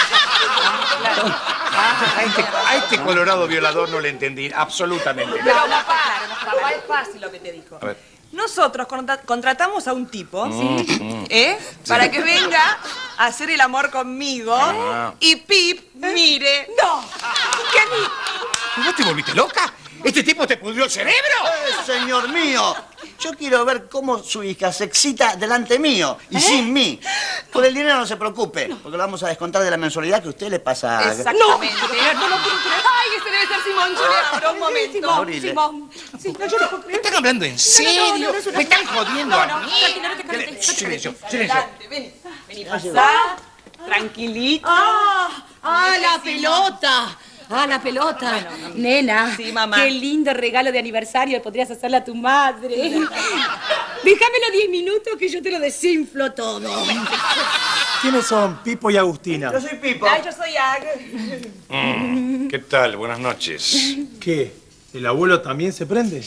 A este, a este colorado violador no le entendí absolutamente Pero nada. no, para, no, es fácil lo que te dijo. A ver. Nosotros contra- contratamos a un tipo, Mm, ¿sí? mm. ¿Eh? Sí. Para que venga a hacer el amor conmigo Ah. y Pip mire. ¡No! ¿Qué ¿No te volviste loca? ¿Este tipo te pudrió el cerebro? Eh, señor mío, yo quiero ver cómo su hija se excita delante mío y sin mí. Por el dinero no se preocupe, porque lo vamos a descontar de la mensualidad que usted le pasa. Exactamente. No, no puedo creer. Ay, ese debe ser Simón. Yo le abro un momento. Simón, Abrile. Simón. Sí, no, yo no puedo creer. ¿Están hablando en serio? no, no, ¿Me están jodiendo No, a no, mí? tranquilo, no te calmes. Silencio, silencio. Adelante, vení. Vení, pasá. Tranquilito. ¡Ah! ¡Ah, la pelota! ¡Ah, la pelota! Nena, Sí, mamá. qué lindo regalo de aniversario podrías hacerle a tu madre. Déjamelo diez minutos que yo te lo desinflo todo. ¿Quiénes son Pipo y Agustina? Yo soy Pipo. Ay, yo soy Ag. Mm, ¿Qué tal? Buenas noches. ¿Qué? ¿El abuelo también se prende?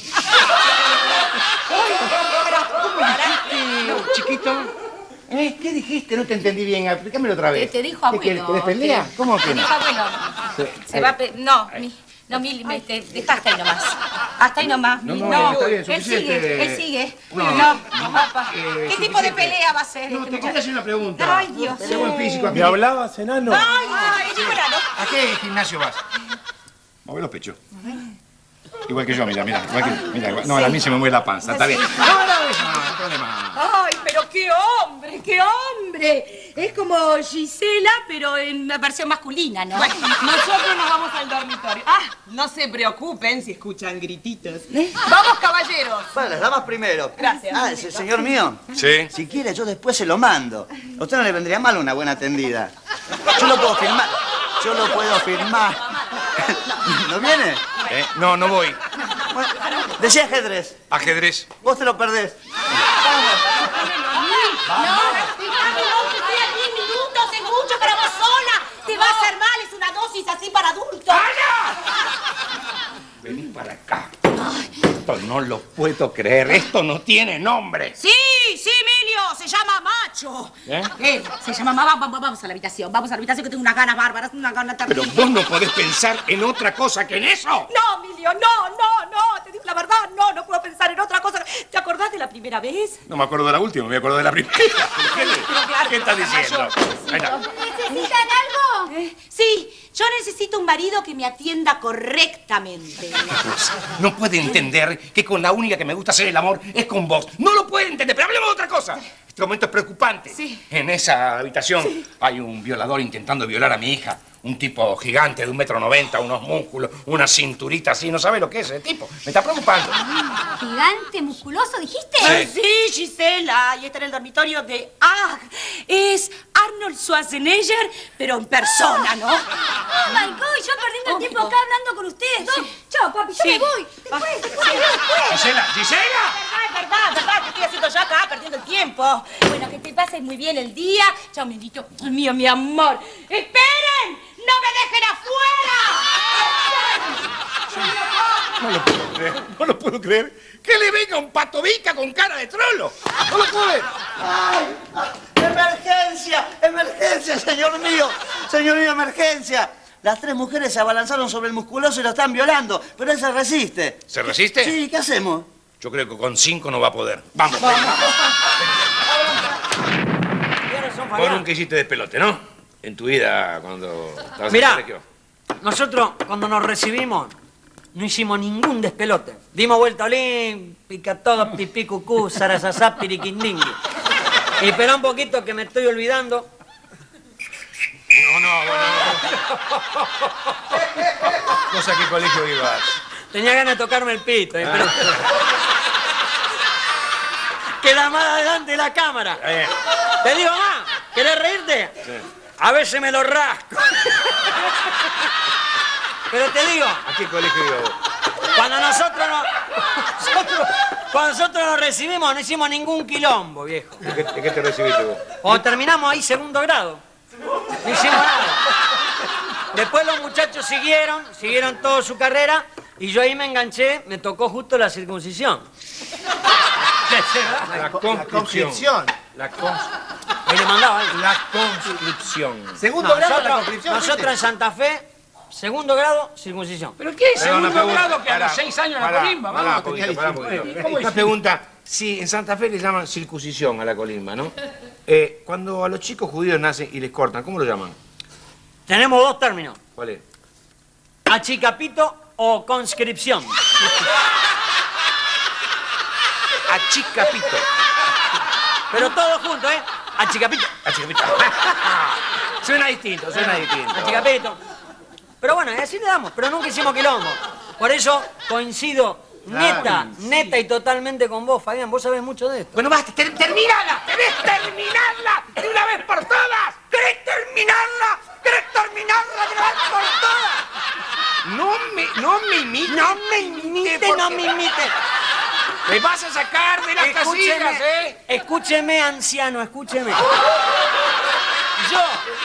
No, chiquito. Eh, ¿Qué dijiste? No te entendí bien. Explícamelo otra vez. Te dijo ¿Qué abuelo. querés? ¿Querés pelea? Te- ¿Cómo que Te no? dijo abuelo. Se va a... pe- No, mi... No, Mil, me, te, deja hasta ahí nomás. Hasta ahí nomás. No, Mi- no, está bien, él suficiente. sigue, él sigue. No, No, no, papá. eh, ¿Qué tipo de suficiente. pelea va a ser? No, te quería hacer una pregunta. Ay, Dios. Qué buen físico. ¿Me hablabas, enano? Ay, ay, llegó el ano. ¿A qué gimnasio vas? Mueve los pechos. Igual que yo, mira, mira. Igual que, mira igual- no, a mí se me mueve la panza, está bien. No, no, no, no hay problema. Ay, pero qué hombre, qué hombre. Es como Gisela, pero en una versión masculina, ¿no? Bueno, nosotros nos vamos al dormitorio. Ah, no se preocupen si escuchan grititos. Vamos, caballeros. Bueno, las damas primero. Gracias. Ah, ese señor mío. Sí. Si quiere, yo después se lo mando. A usted no le vendría mal una buena tendida. Yo lo puedo firmar. Yo lo puedo firmar. ¿No viene? Eh, no, no voy. Bueno, decía ajedrez. Ajedrez. Vos te lo perdés. No, déjamelo, que estoy a diez minutos, es mucho para vos sola. Te va a hacer mal, es una dosis así para adultos. Vení para acá. Esto no lo puedo creer. Esto no tiene nombre. Sí, sí, Emilio, se llama Macho. ¿Eh? Eh, se llama... Vamos, vamos, vamos a la habitación, vamos a la habitación que tengo unas ganas bárbaras, unas ganas Pero terribles. vos no podés pensar en otra cosa que en eso. No, Emilio, no, no, no, te digo la verdad, no, no puedo pensar en otra cosa. ¿Te acordás de la primera vez? No me acuerdo de la última, me acuerdo de la primera. ¿Qué, ¿Qué estás diciendo? Ahí está. ¿Necesitan algo? Eh, sí, yo necesito un marido que me atienda correctamente. No puede entender que con la única que me gusta hacer el amor es con vos. No lo puede entender, pero hablemos de otra cosa. Este momento es preocupante. Sí. En esa habitación hay un violador intentando violar a mi hija. Un tipo gigante de un metro noventa, unos músculos, una cinturita así. No sabe lo que es ese tipo. Me está preocupando. ¿Gigante, musculoso, dijiste? Ah, sí, Gisela, y está en el dormitorio de Ag. Es Arnold Schwarzenegger, pero en persona, ¿no? Oh my God, yo perdiendo el tiempo acá hablando con ustedes dos. Chao, papi, yo Sí. me voy. Después, después, después. Gisela, Gisela. Es verdad, es verdad, ¿qué estoy haciendo yo acá perdiendo el tiempo? Bueno, que te pases muy bien el día. Chao, mi niño, mío, mi amor. ¡Esperen! ¡No me dejen afuera! No lo puedo creer, no lo puedo creer. Que le venga un patobica con cara de trolo. No lo puedo ver. ¡Ay! ¡Emergencia! ¡Emergencia, señor mío! Señor mío, emergencia. Las tres mujeres se abalanzaron sobre el musculoso y lo están violando, pero él se resiste. ¿Se resiste? Sí, ¿qué hacemos? Yo creo que con cinco no va a poder. Vamos. Por un que hiciste de pelote, ¿no? En tu vida, cuando estabas Mirá. en el colegio. Nosotros, cuando nos recibimos, no hicimos ningún despelote. Dimos vuelta olímpica, todo pipí, cucú, sarasasá, piriquindingui. Y espera un poquito que me estoy olvidando. No, no, no. No sé a qué colegio ibas. Tenía ganas de tocarme el pito, ¿eh? Pero... Queda más adelante de la cámara. Eh. Te digo más, ¿querés reírte? Sí. A veces me lo rasco. Pero te digo, ¿A qué colegio ibas vos? cuando nosotros nos, nosotros, cuando nosotros nos recibimos no hicimos ningún quilombo, viejo. ¿De qué, de qué te recibiste vos? Cuando terminamos ahí segundo grado, No hicimos nada. Después los muchachos siguieron, siguieron toda su carrera y yo ahí me enganché, me tocó justo la circuncisión. La conscripción. La conscripción. Ahí le mandaba. ¿eh? La conscripción. Segundo No, grado de la nosotros, conscripción. nosotros ¿viste? en Santa Fe, segundo grado, circuncisión. ¿Pero qué? Pero Segundo una pregunta, grado que a los pará, seis años en la pará, colimba, pará vamos. un poquito, pará un poquito. ¿Cómo Una es? pregunta. Sí, en Santa Fe le llaman circuncisión a la colimba, ¿no? Eh, cuando a los chicos judíos nacen y les cortan, ¿cómo lo llaman? Tenemos dos términos. ¿Cuál es? Achicapito o conscripción. Achicapito. Pero todo junto, ¿eh? Achicapito. Achicapito. Suena distinto, suena distinto. Achicapito. Pero bueno, y así le damos, pero nunca hicimos quilombo. Por eso coincido neta, neta y totalmente con vos, Fabián. Vos sabés mucho de esto. Bueno, basta, ter terminala. ¿Querés terminarla de una vez por todas? ¿Querés terminarla? ¿Querés terminarla de una vez por todas? No me, no me imites. No me imite, no me imite. Me vas a sacar de las casillas, ¿eh? Escúcheme, anciano, escúcheme. Yo,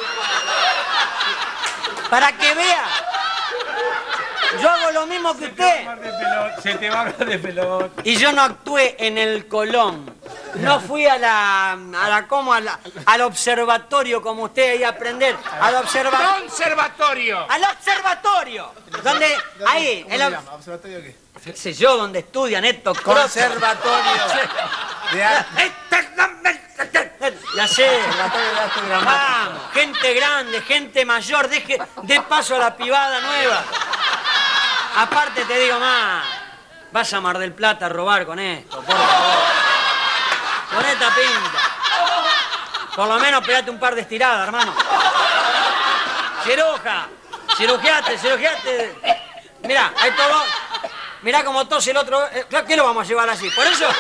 para que vea, yo hago lo mismo que usted. Se te va a hablar de pelota. Y yo no actué en el Colón. No fui a la, a la, ¿cómo? A la- al observatorio como usted ahí a aprender. Al observatorio. Conservatorio. Al observatorio. Donde, ahí, en la- ¿Observatorio qué? qué sé yo, donde estudian estos Conservatorio de arte. Ya sé, vamos, gente grande, gente mayor, deje, dé paso a la pibada nueva. Aparte te digo más, vas a Mar del Plata a robar con esto, por favor. Con esta pinta. Por lo menos pegate un par de estiradas, hermano. Ciruja, cirugiate, cirugiate. Mirá, a estos dos, mirá cómo tose el otro. eh, ¿Qué lo vamos a llevar así? Por eso...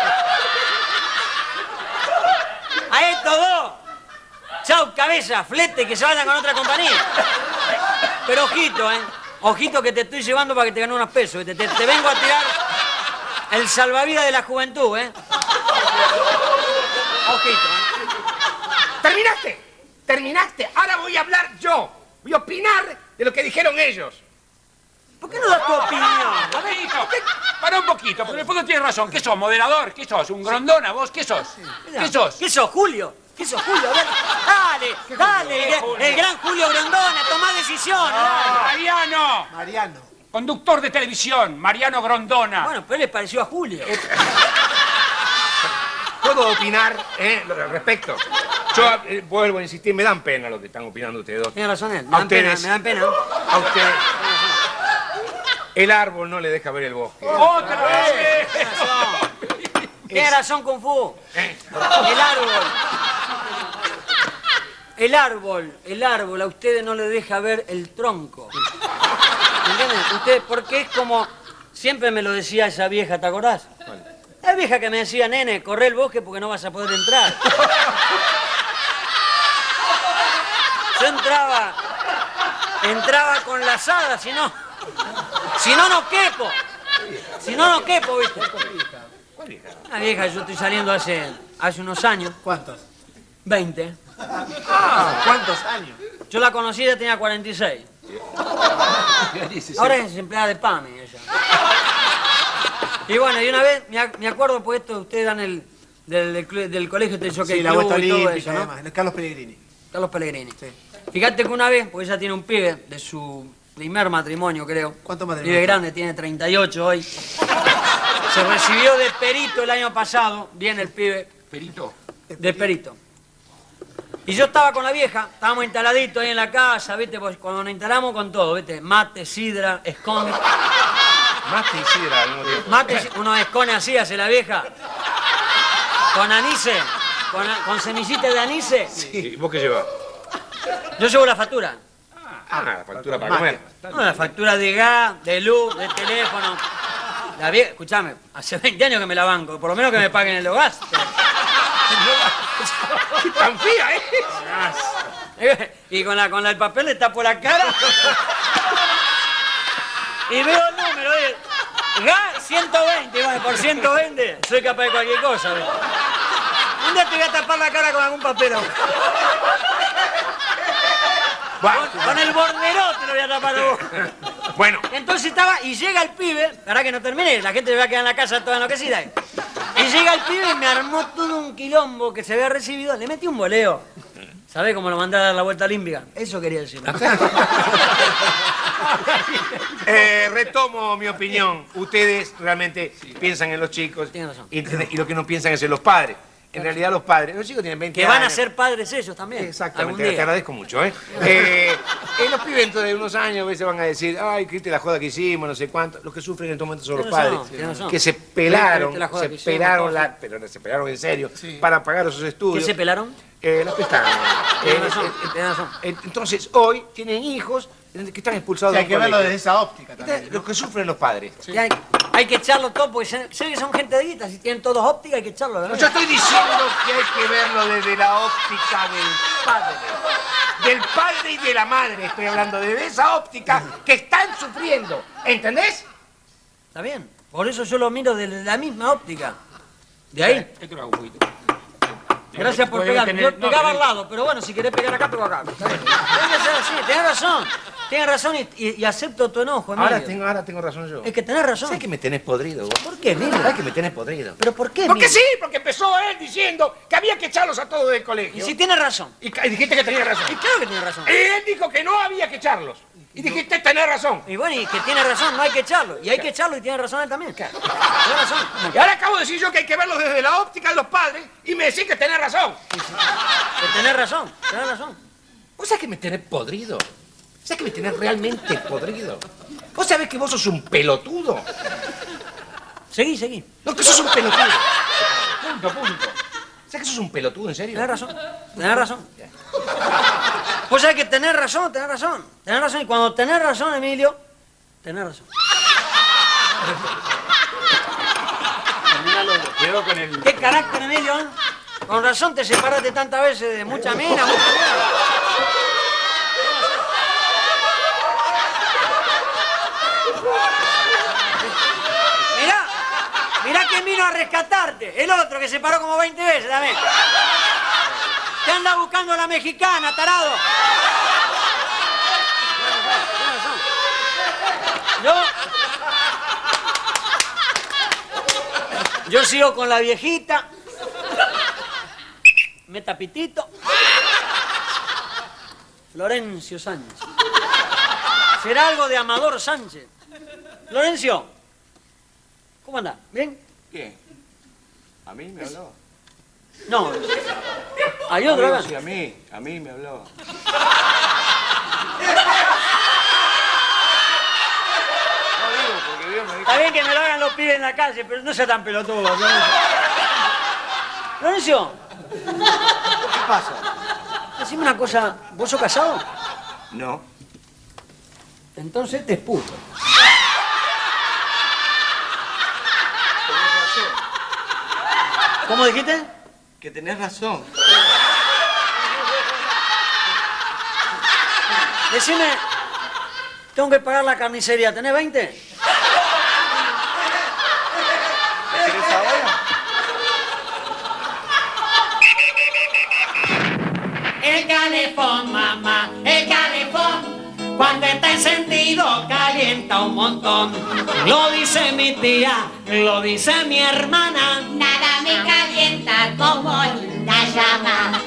A estos dos. Chau, cabeza, flete, que se vayan con otra compañía. Pero ojito, ¿eh? Ojito que te estoy llevando para que te gane unos pesos. Te, te, te vengo a tirar el salvavidas de la juventud, ¿eh? Ojito, ¿eh? ¿Terminaste? ¿Terminaste? Ahora voy a hablar yo. Voy a opinar de lo que dijeron ellos. ¿Por qué no das tu opinión? A ver, hijo, para un poquito, porque en el fondo tienes razón. ¿Qué sos, moderador? ¿Qué sos? ¿Un grondona vos? ¿Qué sos? ¿Qué sos? ¿Qué sos, Julio? ¿Qué sos, Julio? A ver, dale, dale, el, gran- el gran Julio Grondona, tomá decisiones. dale. Mariano. Mariano. Conductor de televisión, Mariano Grondona. Bueno, pero él le pareció a Julio. ¿Puedo opinar eh, al respecto? Yo eh, vuelvo a insistir, me dan pena lo que están opinando ustedes dos. Tiene razón él, me A dan pena, ustedes. me dan pena. A ustedes. El árbol no le deja ver el bosque. ¡Otra vez! Tiene razón. Tiene razón, Kung Fu. El árbol. El árbol, el árbol a ustedes no les deja ver el tronco. ¿Entienden? Ustedes, porque es como... Siempre me lo decía esa vieja, ¿te acordás? La vieja que me decía, nene, corre el bosque porque no vas a poder entrar. Yo entraba... Entraba con la asada, si no... Si no, no quepo. Si no, no quepo, ¿viste? Una vieja, yo estoy saliendo hace, hace unos años. ¿Cuántos? veinte. Ah, ¿cuántos años? Yo la conocí, ella tenía cuarenta y seis. Ahora es empleada de PAMI, ella. Y bueno, y una vez, me, ac- me acuerdo, pues esto, ustedes dan el... Del, del, clu- del colegio de Jockey Sí, la Club vuelta y todo olímpica eso, y ¿no? demás. El Carlos Pellegrini. Carlos Pellegrini. Fíjate que una vez, pues ella tiene un pibe de su primer matrimonio, creo. ¿Cuántos matrimonios? Pibe grande, tiene treinta y ocho hoy. Se recibió de perito el año pasado. Viene el pibe. ¿Perito? De perito. Y yo estaba con la vieja, estábamos instaladitos ahí en la casa, ¿viste? Pues cuando nos instalamos con todo, ¿viste? Mate, sidra, escone. Mate y sidra al mismo tiempo. Mate, si- unos escones así hace la vieja. Con anise, con, con semillita de anise. ¿Y vos qué llevas? Yo llevo la factura. Ah, la factura para comer. No, la factura de gas, de luz, de teléfono. La vieja, escuchame, hace veinte años que me la banco, por lo menos que me paguen el gas. Tan fía, ¿eh? Y con la con la, el papel le tapo la cara. Y veo el número, ¿eh? Gas ciento veinte, bueno, por ciento veinte soy capaz de cualquier cosa, ¿ves? Un día te voy a tapar la cara con algún papel. Con, con el borderote lo voy a tapar a vos. Bueno. Entonces estaba, y llega el pibe, para que no termine, la gente se va a quedar en la casa toda enloquecida. Y llega el pibe y me armó todo un quilombo que se había recibido, le metí un boleo. ¿Sabés cómo lo mandé a dar la vuelta olímpica? Eso quería decir. Eh, retomo mi opinión. Ustedes realmente piensan en los chicos y, y lo que no piensan es en los padres. En realidad los padres, los chicos tienen veinte que años. van a ser padres ellos también. Exactamente, algún día. te agradezco mucho, ¿eh? eh, eh los pibes dentro de unos años a veces van a decir, ay, qué la joda que hicimos, no sé cuánto. Los que sufren en estos momentos son los padres, razón, que se pelaron, ¿Viste la joda se que hicimos, pelaron, la, pero se pelaron en serio, sí. para pagar esos estudios. ¿Qué se pelaron? Eh, las pestañas. Tienes Eh, razón, eh, tienes razón. eh, entonces, hoy tienen hijos que están expulsados Sí, hay de que un verlo colegio. desde esa óptica también. Los que sufren los padres. Sí. Hay, hay que echarlo todo, porque sé, sé que son gente de guita, si tienen todos óptica hay que echarlo. ¿verdad? No, yo estoy diciendo que hay que verlo desde la óptica del padre. Del padre y de la madre, estoy hablando desde esa óptica que están sufriendo. ¿Entendés? Está bien. Por eso yo lo miro desde la misma óptica. De ahí. Esto lo hago un poquito. Gracias por Puede pegar. tener- Yo no, pegaba pero- al lado, pero bueno, si querés pegar acá, pego acá. Está bien. Tiene que ser así, tenés razón. Tenés razón y, y- y acepto tu enojo, Emilio. Ahora tengo, ahora tengo razón yo. Es que tenés razón. ¿Sabes que me tenés podrido vos? ¿Por qué, Emilio? ¿Sabes que me tenés podrido? ¿Pero por qué, Porque Emilio? sí, porque empezó él diciendo que había que echarlos a todos del colegio. Y si tiene razón. Y, ca- y dijiste que tenía razón. Y claro que tiene razón. Y él dijo que no había que echarlos. Y dijiste, tenés razón. Y bueno, y que tiene razón, no hay que echarlo. Y hay que echarlo y tiene razón él también. Tiene razón. Y ahora acabo de decir yo que hay que verlo desde la óptica de los padres y me decís que tenés razón. Que tenés razón, tenés razón. ¿Vos sabés que me tenés podrido? ¿Sabés que me tenés realmente podrido? ¿Vos sabés que vos sos un pelotudo? Seguí, seguí. No, que sos un pelotudo. Punto, punto. ¿Sabés que sos un pelotudo, en serio? Tenés razón, tenés razón. Vos sabés que tenés razón, tenés razón. Tenés razón. Y cuando tenés razón, Emilio, tenés razón. Quedó con el... ¿Qué carácter, Emilio? ¿eh? Con razón te separaste tantas veces de mucha mina, mucha mina. Mirá, mirá quién vino a rescatarte. El otro que se paró como veinte veces también. Te anda buscando a la mexicana, tarado. Yo... Yo sigo con la viejita. Meta pitito. Florencio Sánchez. ¿Será algo de Amador Sánchez? Florencio, ¿cómo andás? ¿Bien? ¿Qué? ¿A mí me habló? No. Hay otro acá. Sí, a mí, a mí me habló. Está bien que me lo hagan los pibes en la calle, pero no sea tan pelotudo. Florencio. ¿Qué pasa? Decime una cosa, ¿vos sos casado? No. Entonces te exputo. ¿Cómo dijiste? Que tenés razón. Decime, tengo que pagar la carnicería, ¿tenés veinte? ¿Querés ahora? El calefón, mamá, el calefón. Cuando está encendido calienta un montón. Lo dice mi tía, lo dice mi hermana. Nada me calienta como una llama.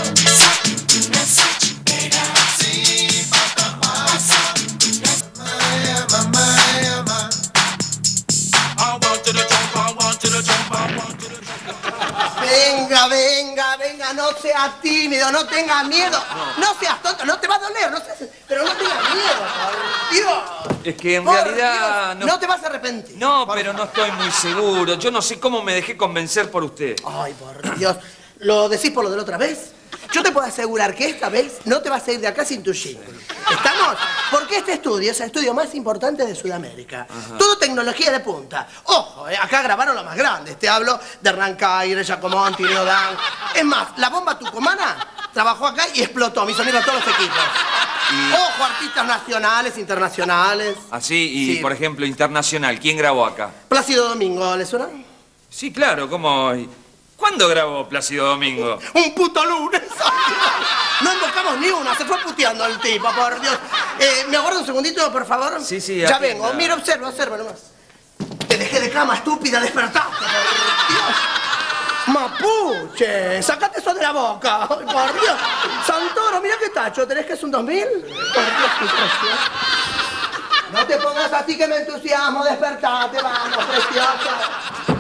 Venga, venga, venga, no seas tímido, no tengas miedo. No seas tonto, no te va a doler, no seas... pero no tengas miedo, por Dios. Es que en Por realidad... Dios, no te vas a arrepentir. No, pero no estoy muy seguro. Yo no sé cómo me dejé convencer por usted. Ay, por Dios. ¿Lo decís por lo de la otra vez? Yo te puedo asegurar que esta vez no te vas a ir de acá sin tu jingle. ¿Estamos? Porque este estudio es el estudio más importante de Sudamérica. Ajá. Todo tecnología de punta. Ojo, eh, acá grabaron lo más grande. Te hablo de Rancaire, Giacomonti, Leodán. Es más, la bomba tucumana trabajó acá y explotó. Mis amigos, todos los equipos. Y- Ojo, artistas nacionales, internacionales. Así, y Sí. por ejemplo, internacional. ¿Quién grabó acá? Plácido Domingo, ¿le suena? Sí, claro, ¿cómo? ¿Cuándo grabó Plácido Domingo? Un puto lunes. No invocamos ni una, se fue puteando el tipo, por Dios. Eh, ¿Me aguarda un segundito, por favor? Sí, sí, ya atienda. vengo. Mira, observa, observa nomás. Te dejé de cama, estúpida, despertaste, por Dios. Mapuche, sacate eso de la boca. Por Dios. Santoro, mira qué tacho, ¿tenés que es un dos mil? Por Dios, qué precioso. No te pongas así que me entusiasmo, despertate, vamos, preciosa.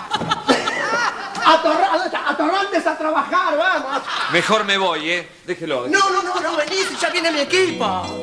Atorra atorrantes a trabajar, vamos. Mejor me voy, ¿eh? Déjelo. No, no, no, no venís, ya viene mi equipo.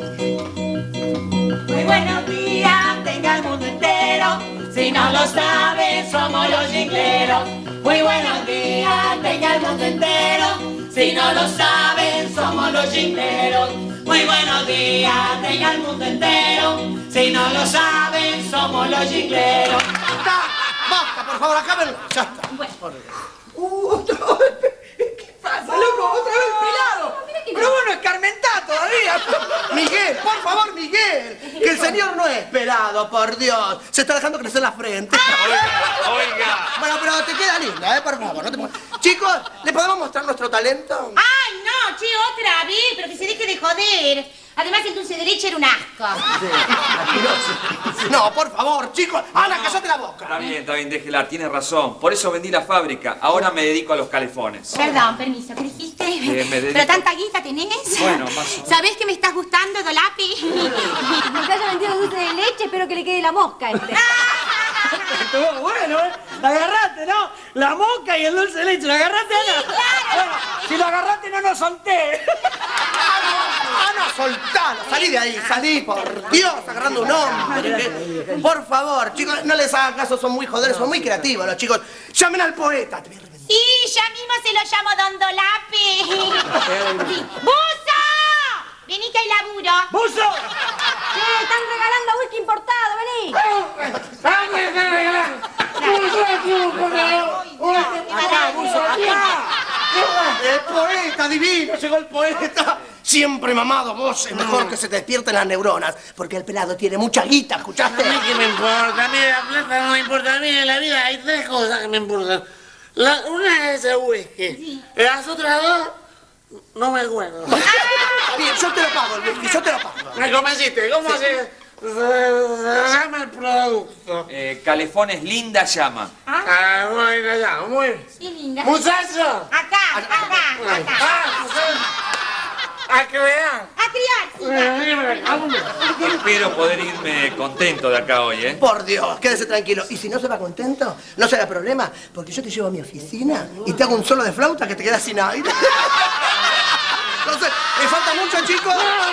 Muy buenos días, tenga el mundo entero. Si no lo saben, somos los jingleros. Muy buenos días, tenga el mundo entero. Si no lo saben, somos los jingleros. Muy buenos días, tenga el mundo entero. Si no lo saben, somos los jingleros. Basta, basta, por favor, acábenlo. Ya está. Bueno. Uh, otra vez. ¿Qué pasa, loco? Otra vez pilado. Pero bueno, escarmentá todavía. Miguel, por favor, Miguel. Que el señor no es pelado, por Dios. Se está dejando crecer la frente. Oiga, oiga. Bueno, pero te queda linda, ¿eh? Por favor, no te pongas. Chicos, ¿le podemos mostrar nuestro talento? ¡Ay, no, che, otra vez! Pero que se deje de joder. Además, el dulce de leche era un asco. No, por favor, chicos. Ana, cállate la boca. Está bien, está bien, déjela, tiene razón. Por eso vendí la fábrica. Ahora me dedico a los calefones. Perdón, permiso, ¿qué dijiste? Eh, me dedico- ¿Pero tanta guita tenés? Bueno, más o menos. ¿Sabés que me estás gustando, Dolapi? Porque haya vendido dulce de leche, espero que le quede la mosca este. Estuvo bueno, ¿eh? La agarraste, ¿no? La mosca y el dulce de leche. ¿La agarraste, Ana? Sí, claro. Bueno, si lo agarraste, no nos solté. Ana, soltalo. Salí de ahí, salí, por Dios, agarrando un hombre. Por favor, chicos, no les hagan caso, son muy joderos, son muy creativos los chicos. Llamen al poeta. Sí, ya mismo se lo llamo Don Dolapi. Sí. ¡Buzo! Vení que hay laburo. ¡Buzo! ¡Eh, están regalando whisky importado, vení! Acá, Buzo, acá. El poeta divino, llegó el poeta. Siempre mamado, vos es mejor que se te despierten las neuronas, porque el pelado tiene mucha guita, ¿escuchaste? A mí que me importa, a mí la plata no me importa, a mí en la vida hay tres cosas que me importan. La, una es el whisky, las otras dos no me acuerdo. Bien, yo te lo pago, el whisky, yo te lo pago. Me convenciste, ¿cómo Sí. se, se- se llama el producto? Eh, Calefones Linda Llama. Ah, muy allá, muy... Sí, linda. ¡Muchacho! Acá, acá, acá. Ah, a crear. A criar, Espero poder irme contento de acá hoy, ¿eh? Por Dios, quédese tranquilo. Y si no se va contento, no será problema, porque yo te llevo a mi oficina y te hago un solo de flauta que te quedas sin aire. Entonces, ¿me falta mucho, chicos?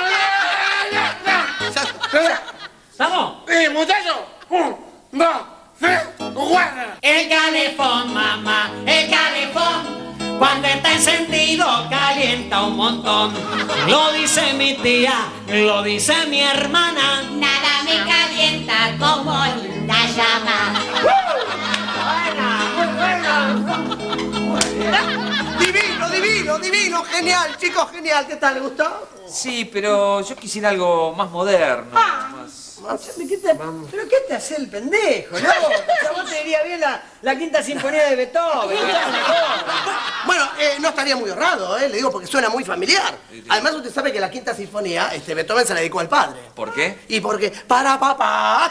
¿Estamos? Sí, muchacho. Un, dos, tres, cuatro. El calefón, mamá, el calefón. Cuando está encendido calienta un montón. Lo dice mi tía, lo dice mi hermana. Nada me calienta como linda llama. Divino, divino, divino, genial, chicos, genial. ¿Qué tal? ¿Le gustó? Sí, pero yo quisiera algo más moderno. Más... ¿Qué te- ¿Pero qué te hace el pendejo, no? O sea, vos te iría bien la, la quinta sinfonía de Beethoven. Bueno, eh, no estaría muy honrado, ¿eh? Le digo porque suena muy familiar. Además, usted sabe que la quinta sinfonía, este, Beethoven se la dedicó al padre. ¿Por qué? Y porque, para papá.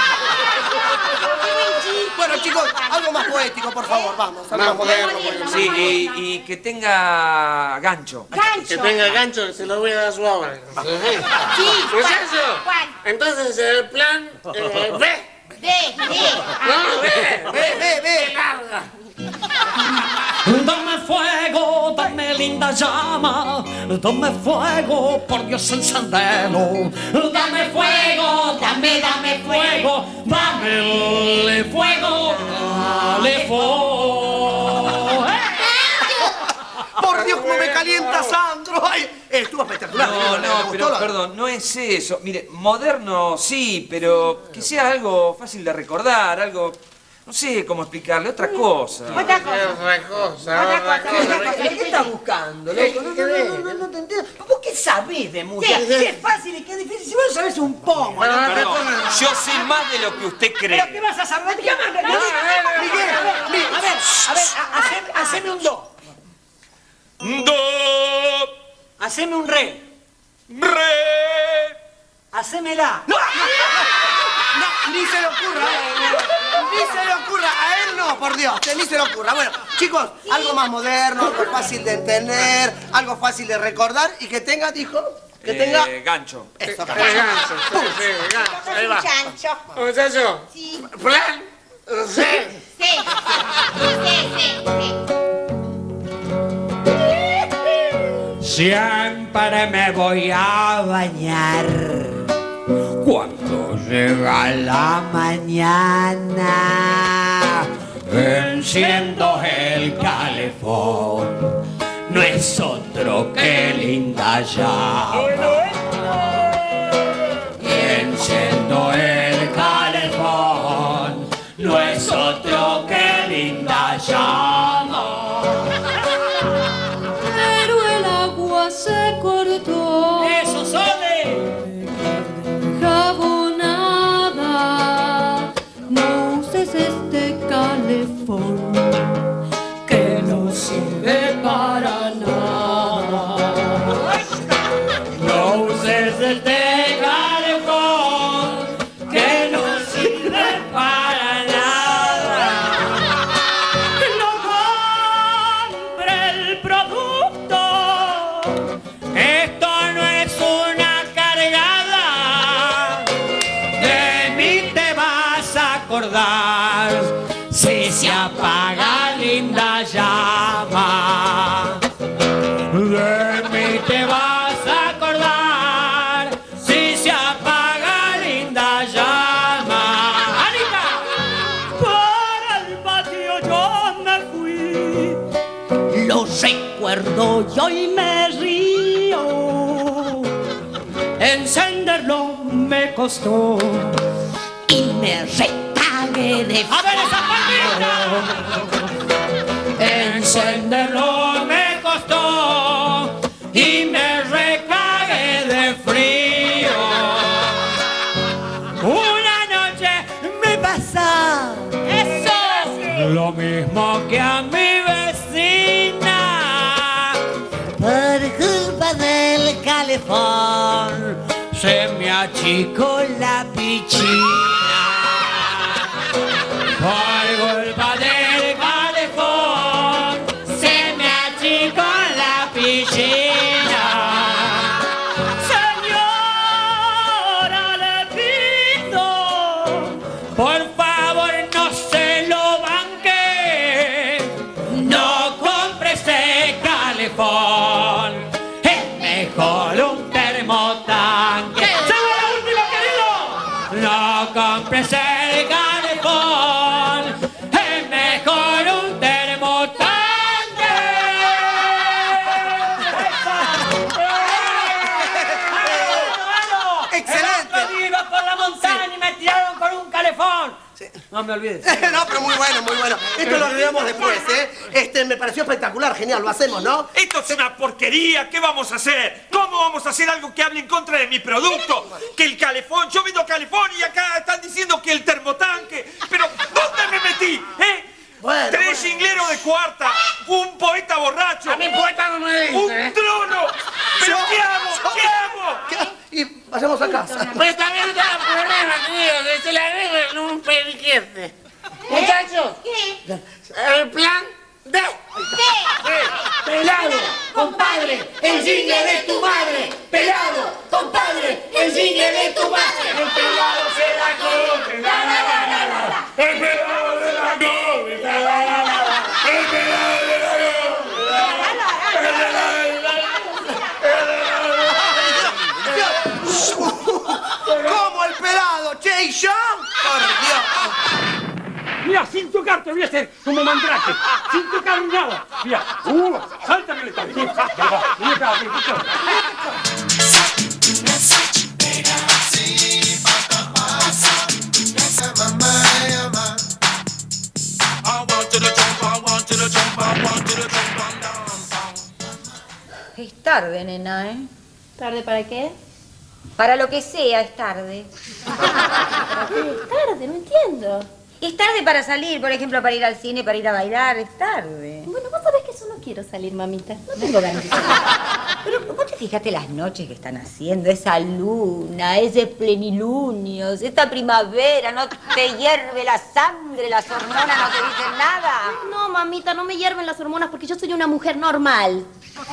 Bueno, chicos, algo más poético, por favor, vamos. Algo más moderno. moderno. Sí, y, y que tenga gancho. Que tenga gancho, se lo voy a dar su obra. Sí, Muchacho, ¿cuál? entonces el plan eh, B. Ve, ve. No, B, Ve, ve, ve. larga. Dame fuego, dame linda llama. Dame fuego, por Dios encendelo. Dame fuego, dame, dame fuego. Dame fuego, dale fuego. Por Dios, cómo me calienta, Sandro. Ay, estuvo espectacular. No, ¿Me no, gustó pero la- perdón, no es eso. Mire, moderno sí, pero que sea algo fácil de recordar, algo... No sé cómo explicarle, otra cosa. Otra cosa. Otra cosa, otra cosa. ¿Qué estás buscando, loco? No, no, no, no, no te entiendo. ¿Vos qué sabés de música? Sí. Qué fácil y qué difícil. Si vos sabés un pomo. Bueno, ¿no? Perdón, yo sé más de lo que usted cree. ¿Pero qué vas a saber? ¿Qué más? Miguel, Miguel, A ver, ha- haceme, haceme un do. Do. Haceme un re. Re. Haceme la. ¡No! No, ni se le ocurra. Ni se le ocurra. A él no, por Dios, que ni se le ocurra. Bueno, chicos, algo más moderno, algo fácil de entender, algo fácil de recordar y que tenga, dijo, que Eh, tenga... gancho. Eso, Eh, gancho, sí, sí, gancho. Ahí va. Chancho. Muchacho. Sí. Plan. Sí. Sí. Siempre me voy a bañar cuando llega la mañana. Enciendo el calefón, no es otro que linda llama. Enciendo el calefón, no es otro que linda llama. Pero el agua se cortó. ¡Eso, Sole! Jabonada, no uses este calefón que no sirve para nada. No uses este calefón que no sirve para nada. No compre el producto. Esto no es una cargada. De mí te vas a acordar si se apaga linda llama. De mí te vas a acordar si se apaga linda llama. ¡Anita! Para el patio yo me fui. Lo recuerdo y hoy me río. Encenderlo me costó y me recagué de frío. ¡A ver esa partida! Encenderlo me costó y me recagué de frío. Una noche me pasa eso, lo mismo que a mi vecina. Por culpa del calefón se me achicó la piscina. Por culpa del calefón se me achicó la piscina. Señora, le pido, por favor no se lo banque. No compre ese calefón, es mejor un termotanque. ¡Se va la última, querido! No compre ese calefón, es mejor un termotanque. ¡Excelente! El otro día iba por la montaña y me tiraron con un calefón. No me olvides. No, pero muy bueno, muy bueno. Esto lo agregamos después, ¿eh? Este, me pareció espectacular, genial, lo hacemos, ¿no? Esto es una porquería. ¿Qué vamos a hacer? ¿Cómo vamos a hacer algo que hable en contra de mi producto? Que el calefón, yo vendo calefón y acá están diciendo que el termotanque. Pero, ¿dónde me metí? ¿Eh? Bueno, Tres bueno. jingleros de cuarta, un poeta borracho. A mi poeta no me dice, ¡Un ¿eh? trono! ¿Pero Yo- qué hago? yo- ¿Qué hago? ¿Qué? Y vayamos a casa. Pues también no tengo problema, tío, que se la arreglen un periquete. Muchachos, ¿Qué? el plan de... Pelado, compadre, el jingle de tu madre. Pelado, compadre, el jingle de tu madre. El pelado se la come, la la la la la. El pelado de la come, la la la la. El pelado de la come, la la la la. ¿Cómo el pelado, Che y yo? Por Dios. Mira, sin tocar te voy a hacer como mandrake. Sin tocar nada. Mira, uh, sáltame el estadio. Mira, acá, mira, mira. Es tarde, nena, ¿eh? ¿Tarde para qué? Para lo que sea es tarde. ¿Para qué es tarde? No entiendo. Es tarde para salir, por ejemplo, para ir al cine, para ir a bailar, es tarde. Bueno, vos sabés que yo no quiero salir, mamita. No tengo ganas de salir. Pero vos te fijaste las noches que están haciendo, esa luna, ese plenilunios, esta primavera, ¿no te hierve la sangre, las hormonas no te dicen nada? No, mamita, no me hierven las hormonas porque yo soy una mujer normal.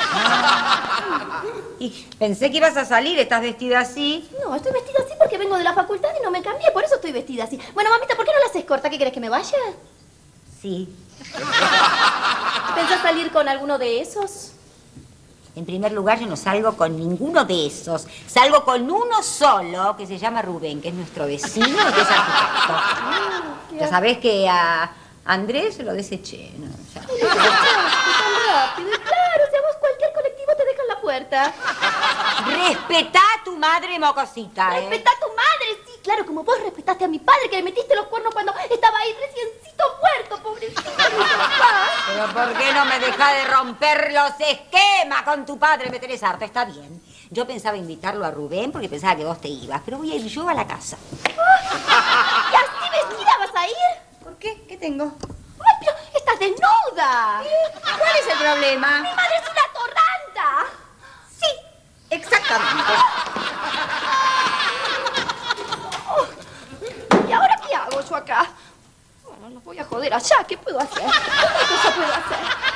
Y pensé que ibas a salir, ¿estás vestida así? No, estoy vestida así porque vengo de la facultad y no me cambié, por eso estoy vestida así. Bueno, mamita, ¿por qué no la haces corta? ¿Qué querés, que me vaya? Sí. ¿Pensás salir con alguno de esos? En primer lugar, yo no salgo con ninguno de esos. Salgo con uno solo, que se llama Rubén, que es nuestro vecino y que es arquitecto. Ah, Ya sabés que a Andrés lo deseché, ¿no? Ya. Ay, no te dejaste tan rápido. Y claro, si a vos cualquier colectivo te deja en la puerta. Respetá a tu madre, mocosita, ¿eh? Respetá a tu madre, sí, claro, como vos respetaste a mi padre, que le metiste los cuernos cuando estaba ahí reciencito muerto, pobrecito mi papá. Pero ¿por qué no me dejás de romper los esquemas con tu padre? Me tenés harta, está bien. Yo pensaba invitarlo a Rubén porque pensaba que vos te ibas, pero voy a ir yo a la casa. ¿Y así vestida vas a ir? ¿Por qué? ¿Qué tengo? ¡Ay, pero estás desnuda! ¿Cuál es el problema? ¡Mi madre es una torranta! Sí, exactamente. Oh, ¿y ahora qué hago yo acá? Bueno, los voy a joder allá. ¿Qué puedo hacer? ¿Qué cosa puedo hacer?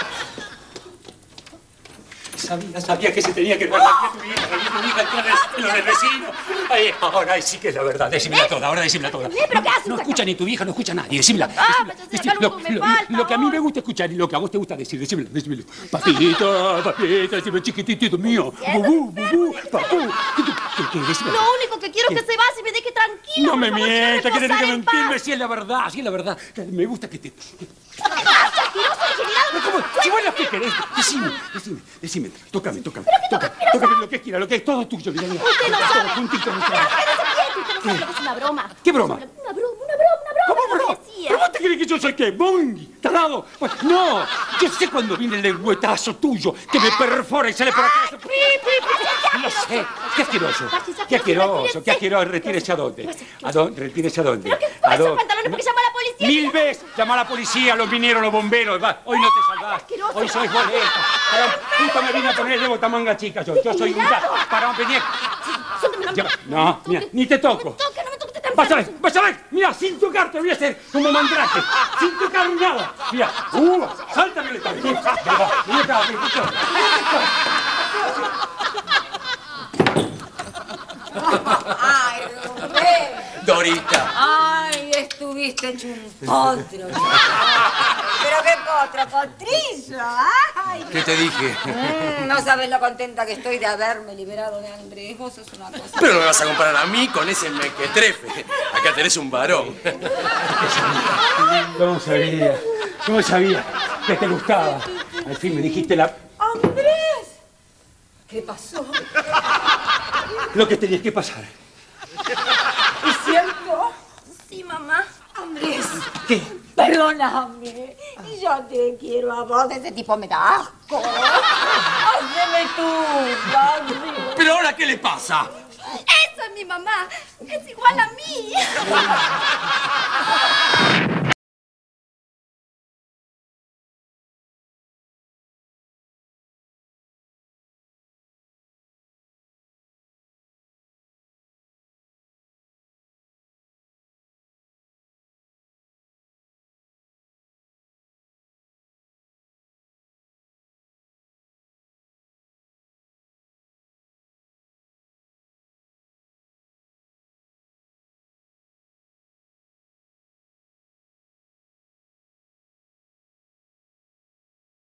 Sabía, sabía que se tenía que ver la vida de tu hija, la vida de tu hija, entrar en lo del vecino. Ay, ahora sí que es la verdad, decímela toda, ahora decímela toda. ¿Pero qué haces? No escucha ni tu vieja, no escucha a nadie, decímela. Ah, pero si acá lo, me lo- falta, lo que a mí me gusta escuchar y lo que a vos te gusta decir, decímela, decímela. Papito, papito, decime chiquitito mío. Bubú, bubú, papú. ¿Qué, qué, qué, qué? Decímela. Lo único que quiero es que se vaya y me deje tranquila. No me por favor, quiero mientas, que tenés que reposar en paz. mentirme, si es la verdad, si es la verdad. Me gusta que te... ¿Qué pasa, asqueroso, degenerado? Pero ¿cómo? Si vos lo que querés, decime, decime, decime, tócame, tócame, tócame, tócame lo que quiera, lo que es todo tuyo, mira, mira. Usted no Todo sabe. juntito, Pero mira. quédese quieto, usted no sabe lo que es una broma. ¿Qué broma? Una broma, una broma, una broma. ¿Cómo ¿Qué broma? decía? ¿Pero vos te crees que yo soy qué? ¿Bongi? ¿Tarado? Pues no, yo sé cuando viene el lengüetazo tuyo, que me perfora y sale por acá. ¡Ay, pi, pi, pi! Lo sé, qué asqueroso, qué asqueroso, qué asqueroso, retírese a dónde. ¿A dónde? Retírese a dónde. ¿Pero qué ¿A fue esos dónde? pantalones? Porque llama a la policía. Mil veces, llama a la policía, los mineros, los bomberos, va. Hoy no te salvás, asqueroso. hoy sois boleto. Justo me vine a poner de botamanga chica yo, yo soy un ta- para un venir. No, mira, ni te toco. Toca, no me toques, te están Vas a ver, vas a ver, mira, sin tocarte voy a hacer como mandrake, sin tocar nada. Mira, uh, sáltame el estadio. Ven acá, ven acá, ven acá. Ay, Rubén. Dorita. Ay, estuviste hecho un potro. Pero qué potro, potrillo. Ay. ¿Qué te dije? Mm, no sabes lo contenta que estoy de haberme liberado de Andrés. Vos sos una cosa. Pero no me vas a comparar a mí con ese mequetrefe. Acá tenés un varón. ¿Cómo sabía? ¿Cómo sabía que te gustaba? Al fin me dijiste la... ¡Andrés! ¿Qué pasó? lo que tenías que pasar. ¿Es cierto? Sí, mamá. Andrés. ¿Qué? Perdóname. Yo te quiero a vos. Ese tipo me da asco. Haceme tú, Andrés. ¿Pero ahora qué le pasa? ¡Eso es mi mamá! ¡Es igual a mí!